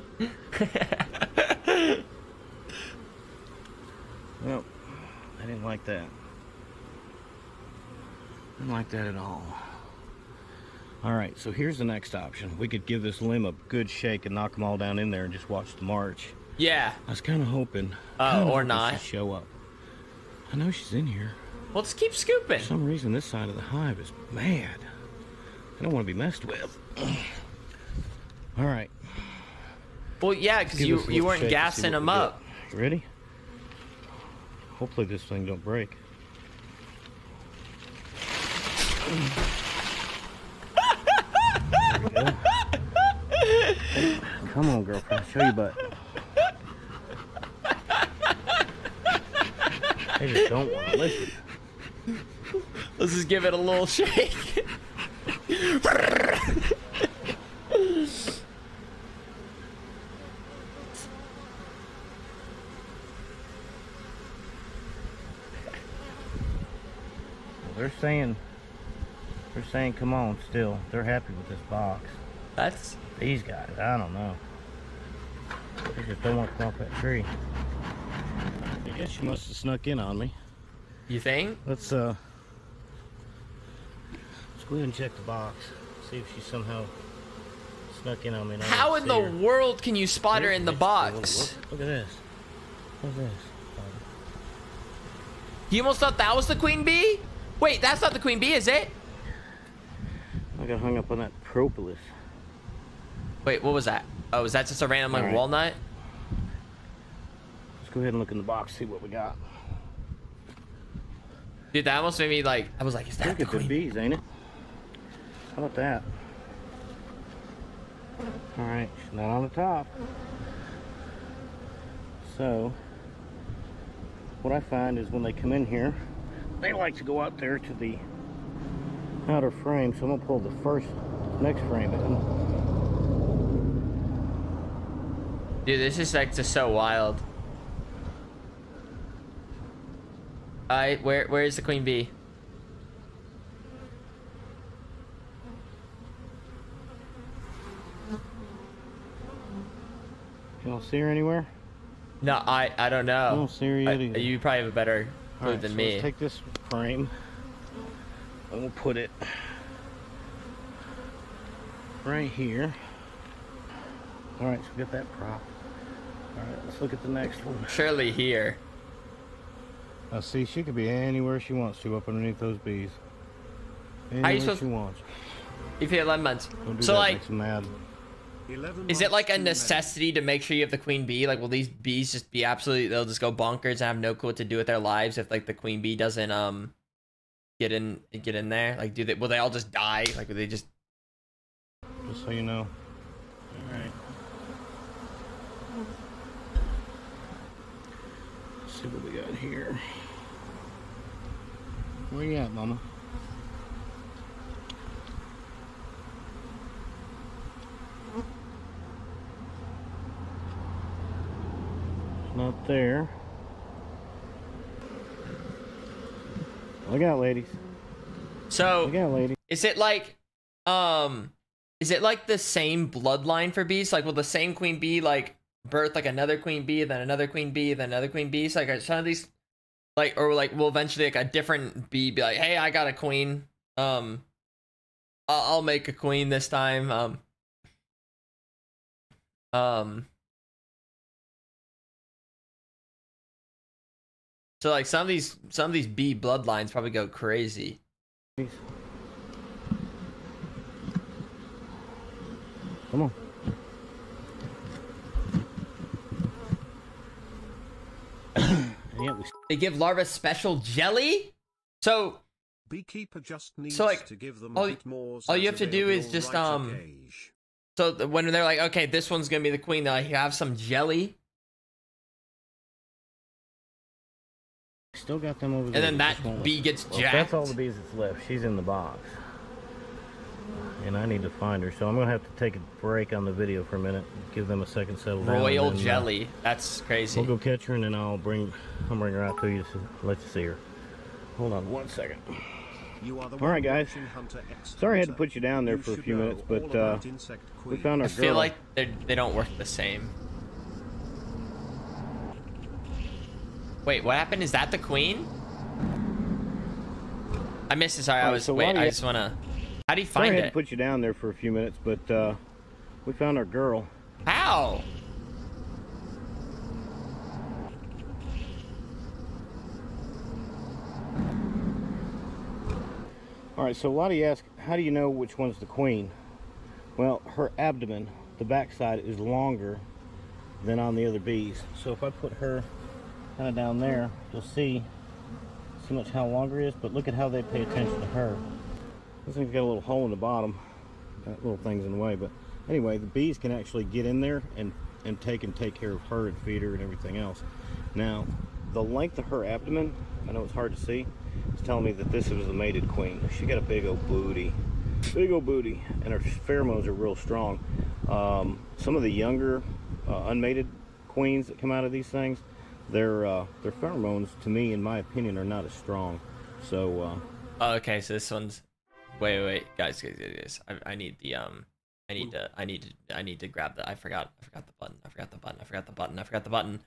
Well, I didn't like that. Didn't like that at all. All right, so here's the next option. We could give this limb a good shake and knock them all down in there and just watch the march. Yeah. I was kind of hoping. Uh, kinda or hoping not. she'd show up. I know she's in here. Well, let's keep scooping. For some reason, this side of the hive is mad. I don't want to be messed with. All right. Well, yeah, because you you weren't gassing them up. You ready? Hopefully this thing don't break. There we go. Come on, girlfriend. Show your butt. They just don't want to listen. Let's just give it a little shake. They're saying, they're saying, come on, still. They're happy with this box. That's... These guys, I don't know. They just don't want to come off that tree. I guess she must have snuck in on me. You think? Let's, uh... Let's go ahead and check the box. See if she somehow snuck in on me. How in the her. world can you spot her in the box? Look, look at this. What's this? You almost thought that was the queen bee? Wait, that's not the queen bee, is it? I got hung up on that propolis. Wait, what was that? Oh, is that just a random like All right. walnut? Let's go ahead and look in the box, see what we got. Dude, that almost made me like, I was like, is that Look the at queen the bees, ain't it? How about that? All right, she's not on the top. So, what I find is when they come in here, they like to go out there to the outer frame. So I'm gonna pull the first, next frame in. Dude, this is like just so wild. Alright, where where is the queen bee? You don't see her anywhere? No, I I don't know. I don't see her yet I, either. you probably have a better clue Alright, than so me. let's take this frame and we'll put it right here. Alright, so get that prop. Alright, let's look at the next one. Surely here. Now see, she could be anywhere she wants to up underneath those bees. Anywhere How you supposed she wants. If you had eleven months. Don't do So that, like makes them mad. is it like a necessity to make sure you have the queen bee? Like will these bees just be absolutely they'll just go bonkers and have no clue what to do with their lives if like the queen bee doesn't um get in get in there? Like do they will they all just die? Like will they just Just so you know. Alright. Let's see what we got here. Where you at, mama? It's not there. Look out, ladies. So Look out, lady. is it like um is it like the same bloodline for bees? Like will the same queen bee like birth like another queen bee, then another queen bee, then another queen bee? So like are some of these like or like will eventually like a different bee be like, hey, I got a queen. Um I'll, I'll make a queen this time. Um Um So like some of these some of these bee bloodlines probably go crazy. Come on. Yeah, we... They give larvae special jelly? So Beekeeper just needs so like to give them all, a bit more all you have so to do they'll is be just all right um at age. so th- when they're like, okay, this one's gonna be the queen, they'll like, have some jelly. Still got them over there. And then that Just won't bee listen. gets Well, jacked. that's all the bees that's left. She's in the box. And I need to find her. So I'm going to have to take a break on the video for a minute. Give them a second settle down. Royal and then, jelly. Uh, That's crazy. We'll go catch her and then I'll bring, I'll bring her out to you to let you see her. Hold on one second. You are the all right, guys. Hunter X Sorry I had to Hunter. put you down there You for a should few know minutes, all but uh, about insect we queen. found our I girl. feel like they they don't work the same. Wait, what happened? Is that the queen? I missed it. Sorry, I Right, was. so Wait, while I you- just wanna. How do you Sorry I find had to it? put you down there for a few minutes, but uh, we found our girl. How? All right, so a lot of you ask, how do you know which one's the queen? Well, her abdomen, the backside, is longer than on the other bees. So if I put her kind of down there, you'll see so much how longer it is, but look at how they pay attention to her. This thing's got a little hole in the bottom. That little thing's in the way, but anyway, the bees can actually get in there and, and take and take care of her and feed her and everything else. Now, the length of her abdomen, I know it's hard to see, it's telling me that this is a mated queen. She got a big old booty. Big old booty, and her pheromones are real strong. Um, some of the younger uh, unmated queens that come out of these things, their uh, their pheromones, to me, in my opinion, are not as strong. So. Uh, oh, okay, so this one's. Wait, wait, wait, guys, guys, guys, guys. I, I need the um. I need to. I need to. I need to grab the. I forgot. I forgot the button. I forgot the button. I forgot the button. I forgot the button.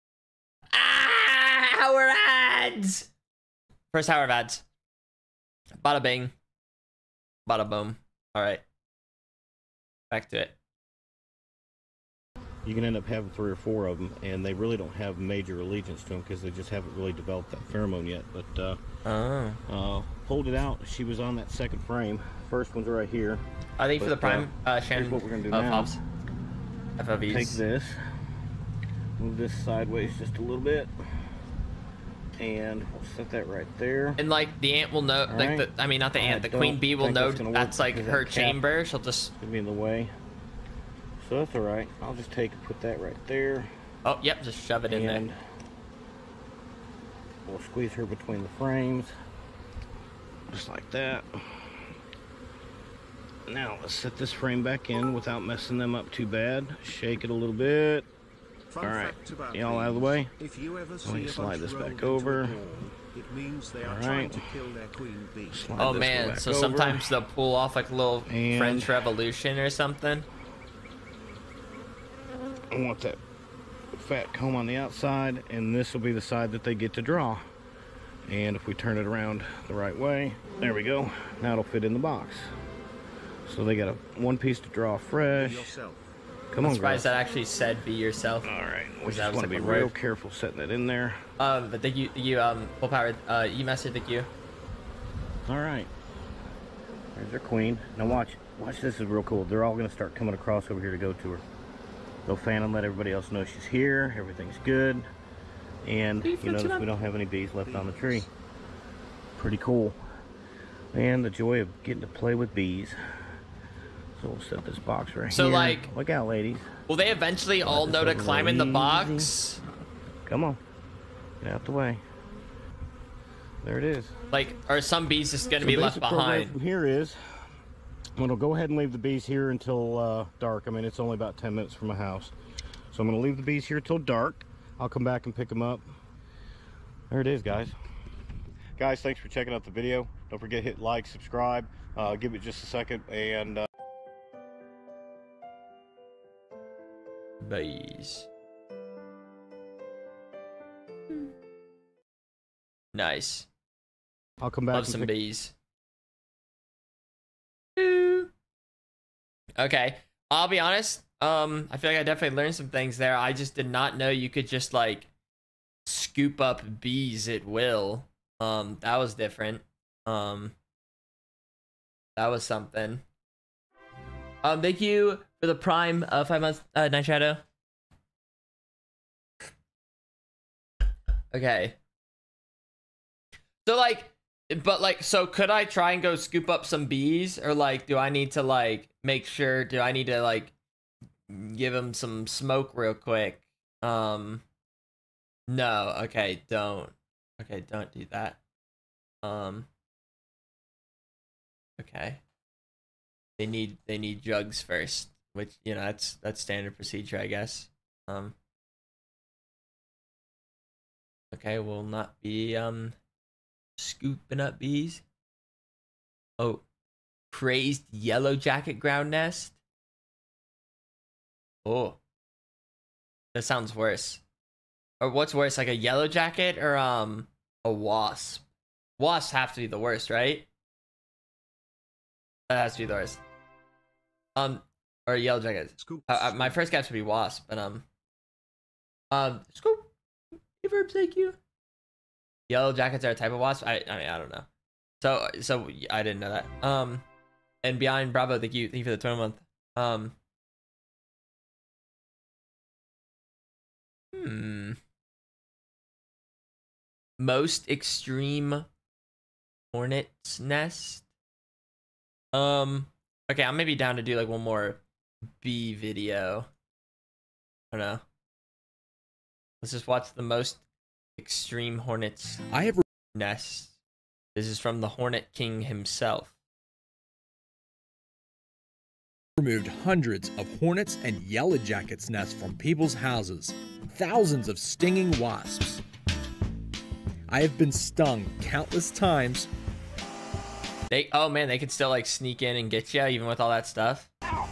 Ah! Hour ads. First hour of ads. Bada bing. Bada boom. All right. Back to it. You can end up having three or four of them, and they really don't have major allegiance to them because they just haven't really developed that pheromone yet. But uh, oh. uh, pulled it out. She was on that second frame. First one's right here. I think but, for the prime, uh, uh here's Shannon, what we're gonna do uh, now. Pops. F O Vs. Take this, move this sideways just a little bit, and we'll set that right there. And like the ant will know, All like right. the, I mean not the ant, the I queen don't bee will think know that's gonna that's work like because her that cap chamber. She'll just. Could be in the way. So that's all right. I'll just take and put that right there. Oh, yep, just shove it in and there. We'll squeeze her between the frames, just like that. Now let's set this frame back in without messing them up too bad. Shake it a little bit. Fun All right, fact about y'all out of the way. If you ever Let see me a slide bunch this rolled back into a over. ball, it means they are All trying right. to kill their queen bee. Slide Oh this man, back so over. sometimes they'll pull off like a little And- French Revolution or something. I want that fat comb on the outside, and this will be the side that they get to draw. And if we turn it around the right way, there we go. Now it'll fit in the box. So they got a one piece to draw fresh. Come I'm on, surprised girl. that actually said be yourself. All right, we Because that just was want to like be a real word. careful setting that in there. Um, but thank you, you um, full powered, uh, you mastered, thank you. All right. There's our queen. Now watch, watch this is real cool. They're all gonna start coming across over here to go to her. They'll fan them, let everybody else know she's here, everything's good. And you notice we don't have any bees left on the tree. Pretty cool. And the joy of getting to play with bees. So we'll set this box right So, here. like- Look out, ladies. Will they eventually all this know to over climb in the easy. box? Come on. Get out the way. There it is. Like, are some bees just gonna So be left basic program behind? From here is, I'm gonna go ahead and leave the bees here until uh, dark. I mean, it's only about ten minutes from my house. So I'm gonna leave the bees here till dark. I'll come back and pick them up. There it is, guys. Guys, thanks for checking out the video. Don't forget to hit like, subscribe, uh, give it just a second, and uh, Bees. Nice. I'll come back Love and some pick bees. Okay, I'll be honest. Um, I feel like I definitely learned some things there. I just did not know you could just like scoop up bees at will. Um, that was different. Um, that was something. Um, thank you for the prime uh, five months, uh, Night Shadow. Okay. So like, but like, so could I try and go scoop up some bees, or like, do I need to like make sure? Do I need to like give them some smoke real quick? Um, no. Okay, don't. Okay, don't do that. Um. Okay. They need they need jugs first, which you know that's that's standard procedure, I guess. Um. Okay, we'll not be um scooping up bees. Oh, crazed yellow jacket ground nest. Oh, that sounds worse. Or what's worse, like a yellow jacket or um a wasp? wasps have to be the worst, right? That has to be the worst. Um, or yellow jackets. Uh, uh, my first guess would be wasp, but um, um, scoop. Hey, Verb, thank you. Yellow jackets are a type of wasp. I, I mean, I don't know. So, so I didn't know that. Um, and behind Bravo, thank you, thank you for the twenty month. Um, hmm. Most extreme hornet's nest. Um. Okay, I'm maybe down to do like one more bee video. I don't know. Let's just watch the most extreme hornet's I have nest. This is from the Hornet King himself. Removed hundreds of hornets and yellow jackets nests from people's houses. Thousands of stinging wasps. I have been stung countless times. They, oh man, they can still like sneak in and get you even with all that stuff.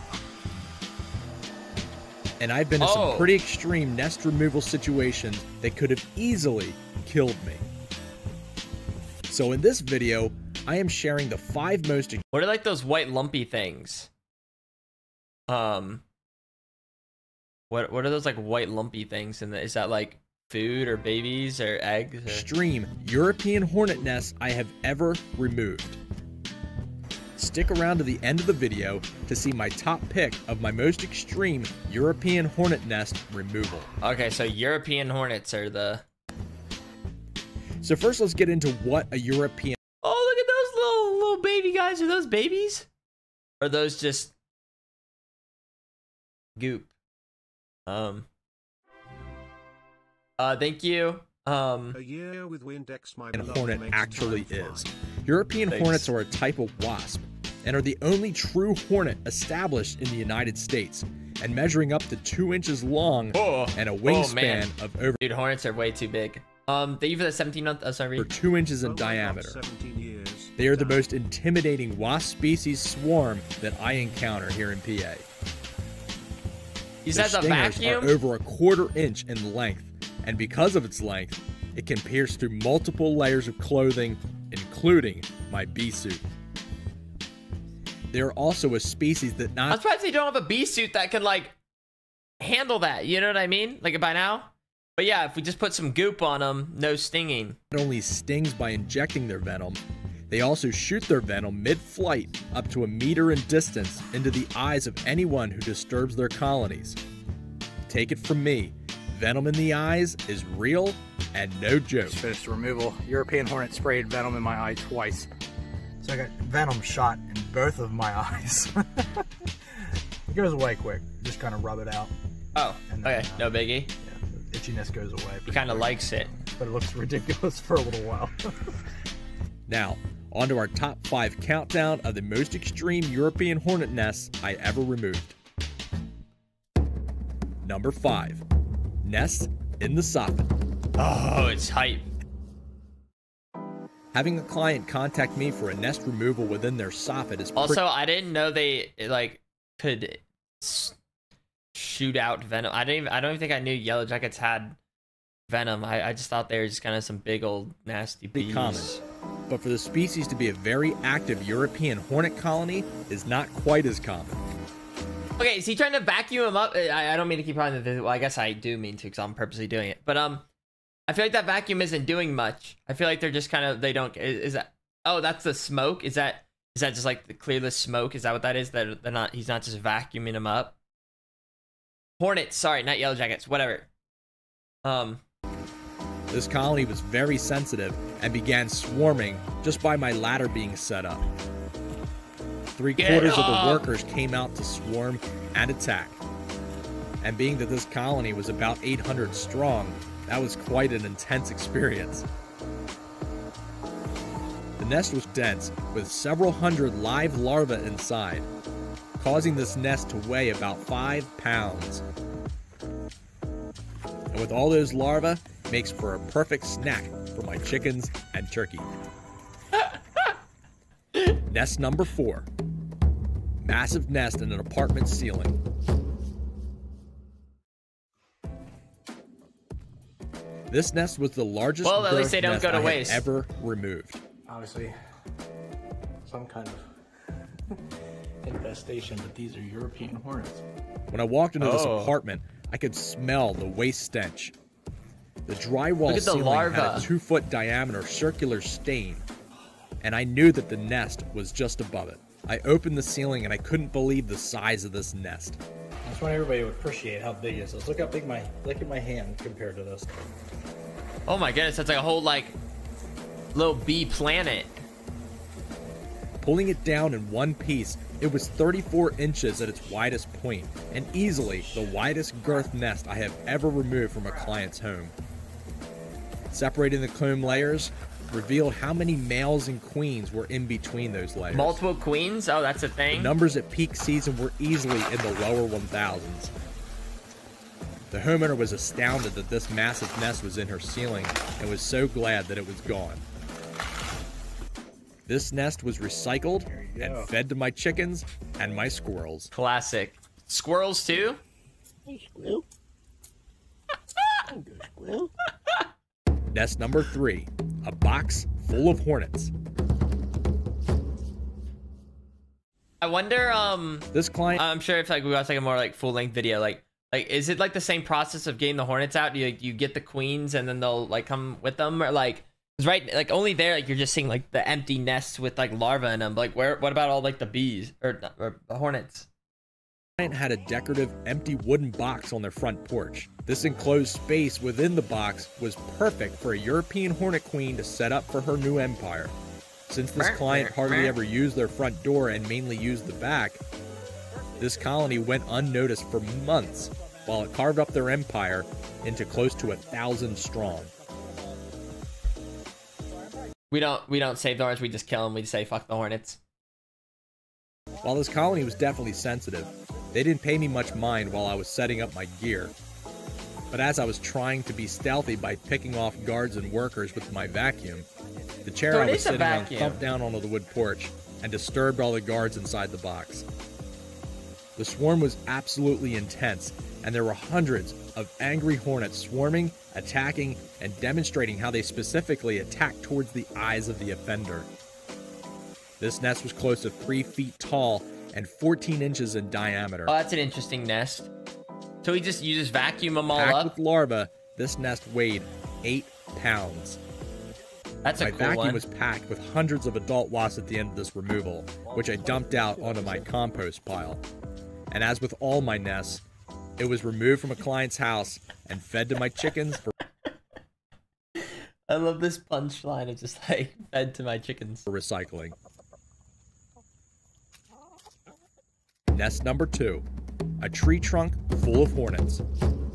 And I've been in Oh. some pretty extreme nest removal situations that could have easily killed me. So in this video, I am sharing the five most... What are like those white lumpy things? Um, what what are those like white lumpy things? And is that like food or babies or eggs? Or... extreme European hornet nests I have ever removed. Stick around to the end of the video to see my top pick of my most extreme European hornet nest removal. Okay, so European hornets are the... So first let's get into what a European... Oh, look at those little little baby guys. Are those babies? Or are those just goop? Um. Uh, thank you. Um. A year with Windex, my And beloved hornet makes actually time is. fly. European Thanks. hornets are a type of wasp and are the only true hornet established in the United States and measuring up to two inches long Oh, and a oh, man. wingspan of over Dude, hornets are way too big. Um, thank you for the seventeen month. Oh, sorry. two inches in Oh my God, diameter. seventeen years. They are the most intimidating wasp species swarm that I encounter here in P A. You Their said the stingers vacuum? are over a quarter inch in length, and because of its length, it can pierce through multiple layers of clothing, including my bee suit. They are also a species that I'm not surprised they don't have a bee suit that can like handle that. You know what I mean? Like by now. But yeah, if we just put some goop on them, no stinging. only stings by injecting their venom, they also shoot their venom mid-flight up to a meter in distance into the eyes of anyone who disturbs their colonies. Take it from me, venom in the eyes is real and no joke. Just finished the removal. European hornet sprayed venom in my eye twice. So I got venom shot in both of my eyes. It goes away quick. Just kind of rub it out. Oh, And then, okay, no biggie. Yeah, the itchiness goes away. He kind of likes it. But it looks ridiculous for a little while. Now, on to our top five countdown of the most extreme European hornet nests I ever removed. Number five, nest in the soffit. Oh, it's hype. Having a client contact me for a nest removal within their soffit is Also, I didn't know they like could s- shoot out venom. I didn't. Even, I don't even think I knew yellow jackets had venom. I, I just thought they were just kind of some big old nasty pretty bees. common. But for the species to be a very active European hornet colony is not quite as common. Okay, is he trying to vacuum him up? I, I don't mean to keep on the. Well, I guess I do mean to because I'm purposely doing it. But um, I feel like that vacuum isn't doing much. I feel like they're just kind of. They don't. Is, is that? Oh, that's the smoke. Is that? Is that just like the clearless smoke? Is that what that is? That they're not. He's not just vacuuming them up. Hornets. Sorry, not yellow jackets. Whatever. Um. This colony was very sensitive and began swarming just by my ladder being set up. Three Get quarters of the up! workers came out to swarm and attack. And being that this colony was about eight hundred strong, that was quite an intense experience. The nest was dense, with several hundred live larvae inside, causing this nest to weigh about five pounds. And with all those larvae, makes for a perfect snack for my chickens and turkey. Nest number four. Massive nest in an apartment ceiling. This nest was the largest Well, at least birth they don't nest go to I had waste. ever removed. obviously some kind of infestation, but these are European hornets. When I walked into this Oh. apartment, I could smell the waste stench. The drywall Look at the ceiling had larva. a two-foot diameter circular stain, and I knew that the nest was just above it. I opened the ceiling and I couldn't believe the size of this nest. I just want everybody to appreciate how big this is. Look how big my look at my hand compared to this. Oh my goodness, that's like a whole like little bee planet. Pulling it down in one piece, it was thirty-four inches at its widest point, and easily the widest girth nest I have ever removed from a client's home. Separating the comb layers revealed how many males and queens were in between those layers. Multiple queens? Oh, that's a The thing. numbers at peak season were easily in the lower one thousands. The homeowner was astounded that this massive nest was in her ceiling and was so glad that it was gone. This nest was recycled and fed to my chickens and my squirrels. Classic. Squirrels too? Hey, squirrel. Good squirrel. Nest number three, a box full of hornets. I wonder, um, this client, I'm sure if like we watch like a more like full length video, like, like, is it like the same process of getting the hornets out? You you get the queens and then they'll like come with them, or like, 'cause right, like only there, like you're just seeing like the empty nests with like larvae in them. Like, where, what about all like the bees or, or the hornets? client had a decorative empty wooden box on their front porch. This enclosed space within the box was perfect for a European hornet queen to set up for her new empire. Since this client hardly ever used their front door and mainly used the back, this colony went unnoticed for months while it carved up their empire into close to a thousand strong. We don't we don't save the hornets. We just kill them. We say fuck the hornets. While this colony was definitely sensitive, they didn't pay me much mind while I was setting up my gear. But as I was trying to be stealthy by picking off guards and workers with my vacuum, the chair So I it was is a sitting on vacuum. thumped down onto the wood porch and disturbed all the guards inside the box. The swarm was absolutely intense, and there were hundreds of angry hornets swarming, attacking, and demonstrating how they specifically attack towards the eyes of the offender. This nest was close to three feet tall and fourteen inches in diameter. Oh, that's an interesting nest. So he just you just vacuum them all Packed up. with larvae, this nest weighed eight pounds. That's a My cool vacuum one. was packed with hundreds of adult wasps at the end of this removal, which I dumped out onto my compost pile. And as with all my nests, it was removed from a client's house and fed to my chickens for I love this punchline of just like fed to my chickens. for recycling. Nest number two, a tree trunk full of hornets.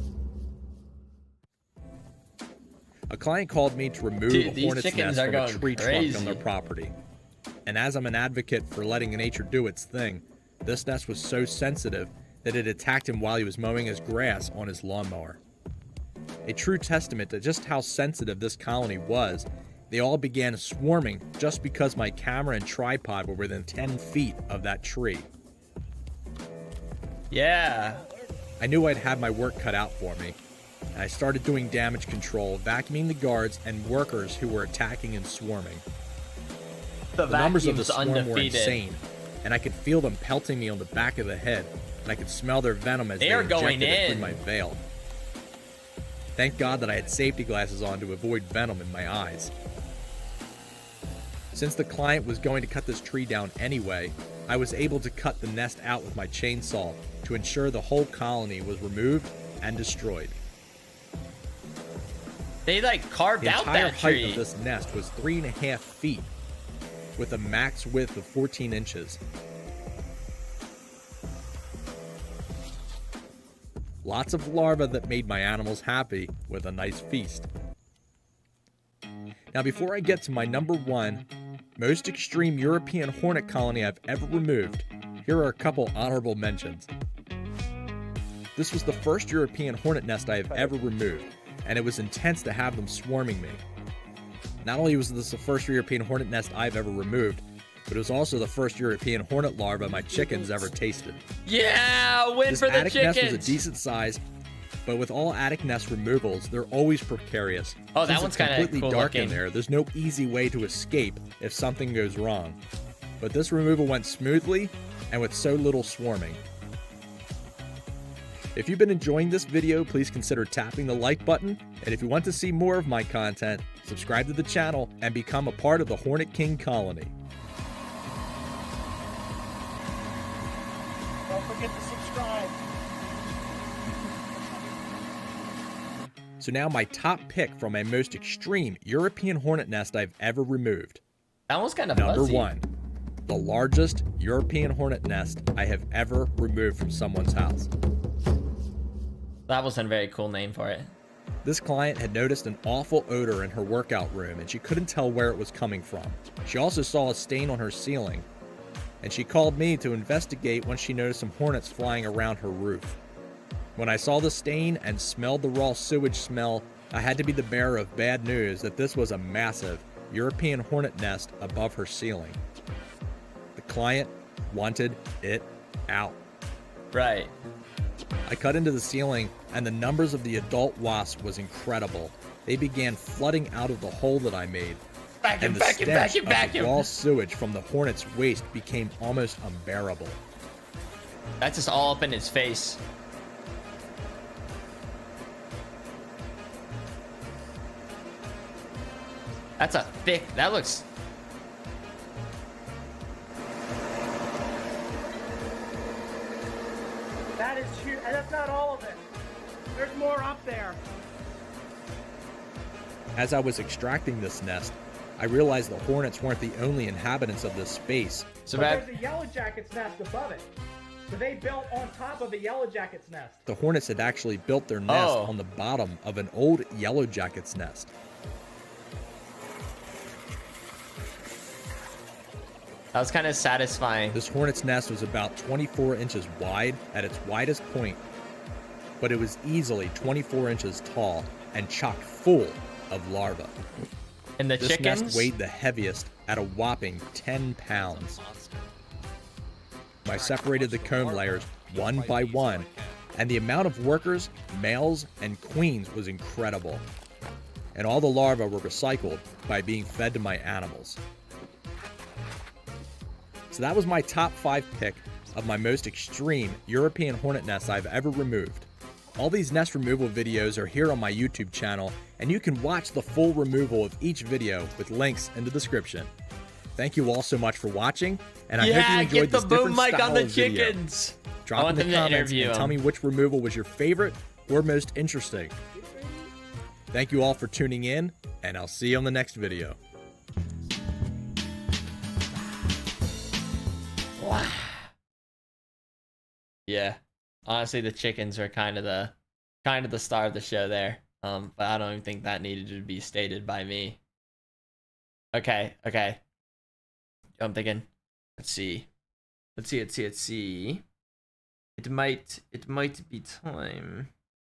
A client called me to remove Dude, a these hornet's chickens nest are from a going tree trunk crazy. on their property. And as I'm an advocate for letting nature do its thing, this nest was so sensitive that it attacked him while he was mowing his grass on his lawnmower. A true testament to just how sensitive this colony was, they all began swarming just because my camera and tripod were within ten feet of that tree. Yeah. I knew I'd had my work cut out for me, and I started doing damage control, vacuuming the guards and workers who were attacking and swarming. The, The numbers of the vacuum's swarm were undefeated. insane, and I could feel them pelting me on the back of the head, and I could smell their venom as They they, are injected going it through in. my veil. Thank God that I had safety glasses on to avoid venom in my eyes. Since the client was going to cut this tree down anyway, I was able to cut the nest out with my chainsaw to ensure the whole colony was removed and destroyed. They like carved The out entire that height tree. of this nest was three and a half feet, with a max width of fourteen inches. Lots of larvae that made my animals happy with a nice feast. Now, before I get to my number one most extreme European hornet colony I've ever removed, here are a couple honorable mentions. This was the first European hornet nest I have ever removed, and it was intense to have them swarming me. Not only was this the first European hornet nest I've ever removed, but it was also the first European hornet larva my chickens ever tasted. Yeah, win This for the attic nest was a chickens. decent size, But with all attic nest removals, they're always precarious. Oh, that Since one's it's kind of completely cool dark looking. in there. There's no easy way to escape if something goes wrong. But this removal went smoothly and with so little swarming. If you've been enjoying this video, please consider tapping the like button. And if you want to see more of my content, subscribe to the channel and become a part of the Hornet King colony. Don't forget to subscribe. So now my top pick from my most extreme European hornet nest I've ever removed. That one's kind of Number fuzzy. one, the largest European hornet nest I have ever removed from someone's house. That wasn't a very cool name for it. This client had noticed an awful odor in her workout room and she couldn't tell where it was coming from. She also saw a stain on her ceiling, and she called me to investigate when she noticed some hornets flying around her roof. When I saw the stain and smelled the raw sewage smell, I had to be the bearer of bad news that this was a massive European hornet nest above her ceiling. The client wanted it out. Right. I cut into the ceiling, and the numbers of the adult wasps was incredible. They began flooding out of the hole that I made. Vacuum, and the vacuum, stench vacuum, of vacuum. the raw sewage from the hornet's waste became almost unbearable. That's just all up in his face. That's a thick, that looks... That is huge. And that's not all of it. There's more up there. As I was extracting this nest, I realized the hornets weren't the only inhabitants of this space. So but there's a yellow jacket's nest above it. So they built on top of the yellow jacket's nest. The hornets had actually built their nest Oh. on the bottom of an old yellow jacket's nest. That was kind of satisfying. This hornet's nest was about twenty-four inches wide at its widest point, but it was easily twenty-four inches tall and chock full of larvae. And the this chickens? nest weighed the heaviest at a whopping ten pounds. I separated the comb layers one by one, and the amount of workers, males, and queens was incredible. And all the larvae were recycled by being fed to my animals. So that was my top five pick of my most extreme European hornet nests I've ever removed. All these nest removal videos are here on my YouTube channel, and you can watch the full removal of each video with links in the description. Thank you all so much for watching, and I yeah, hope you enjoyed get the this boom different mic style on the of video. chickens. Drop I want in the them to comments interview and tell them. me which removal was your favorite or most interesting. Thank you all for tuning in, and I'll see you on the next video. Yeah, honestly, the chickens are kind of the kind of the star of the show there. Um, but I don't even think that needed to be stated by me. Okay, okay. I'm thinking. Let's see. Let's see. Let's see. Let's see. It might. It might be time.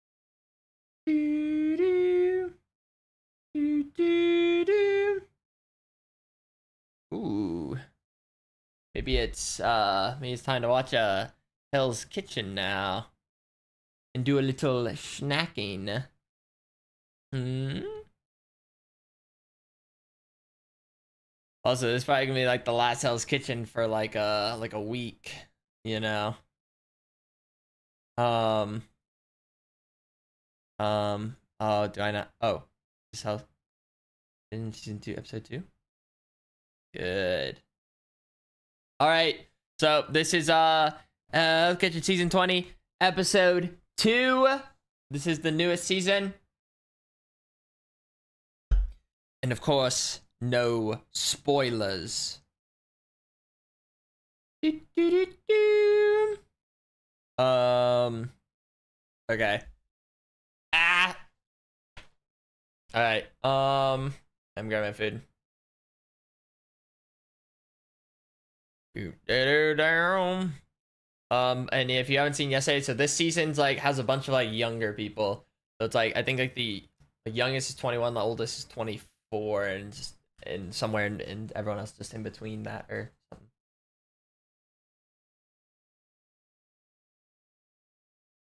Doo-doo. Doo-doo-doo. Ooh. Maybe it's uh maybe it's time to watch uh Hell's Kitchen now. And do a little snacking. Hmm. Also, this is probably gonna be like the last Hell's Kitchen for like a like a week, you know. Um. Um. Oh, do I not? Oh, this Hell in season two, episode two. Good. All right. So this is uh, uh Hell's Kitchen season twenty, episode two. This is the newest season, and of course, no spoilers. Do, do, do, do. Um. Okay. Ah. All right. Um. I'm grabbing my food. Um, and if you haven't seen yesterday, so this season's like has a bunch of like younger people. So it's like I think like the, the youngest is twenty-one, the oldest is twenty-four, and just and somewhere in, and everyone else just in between that or something.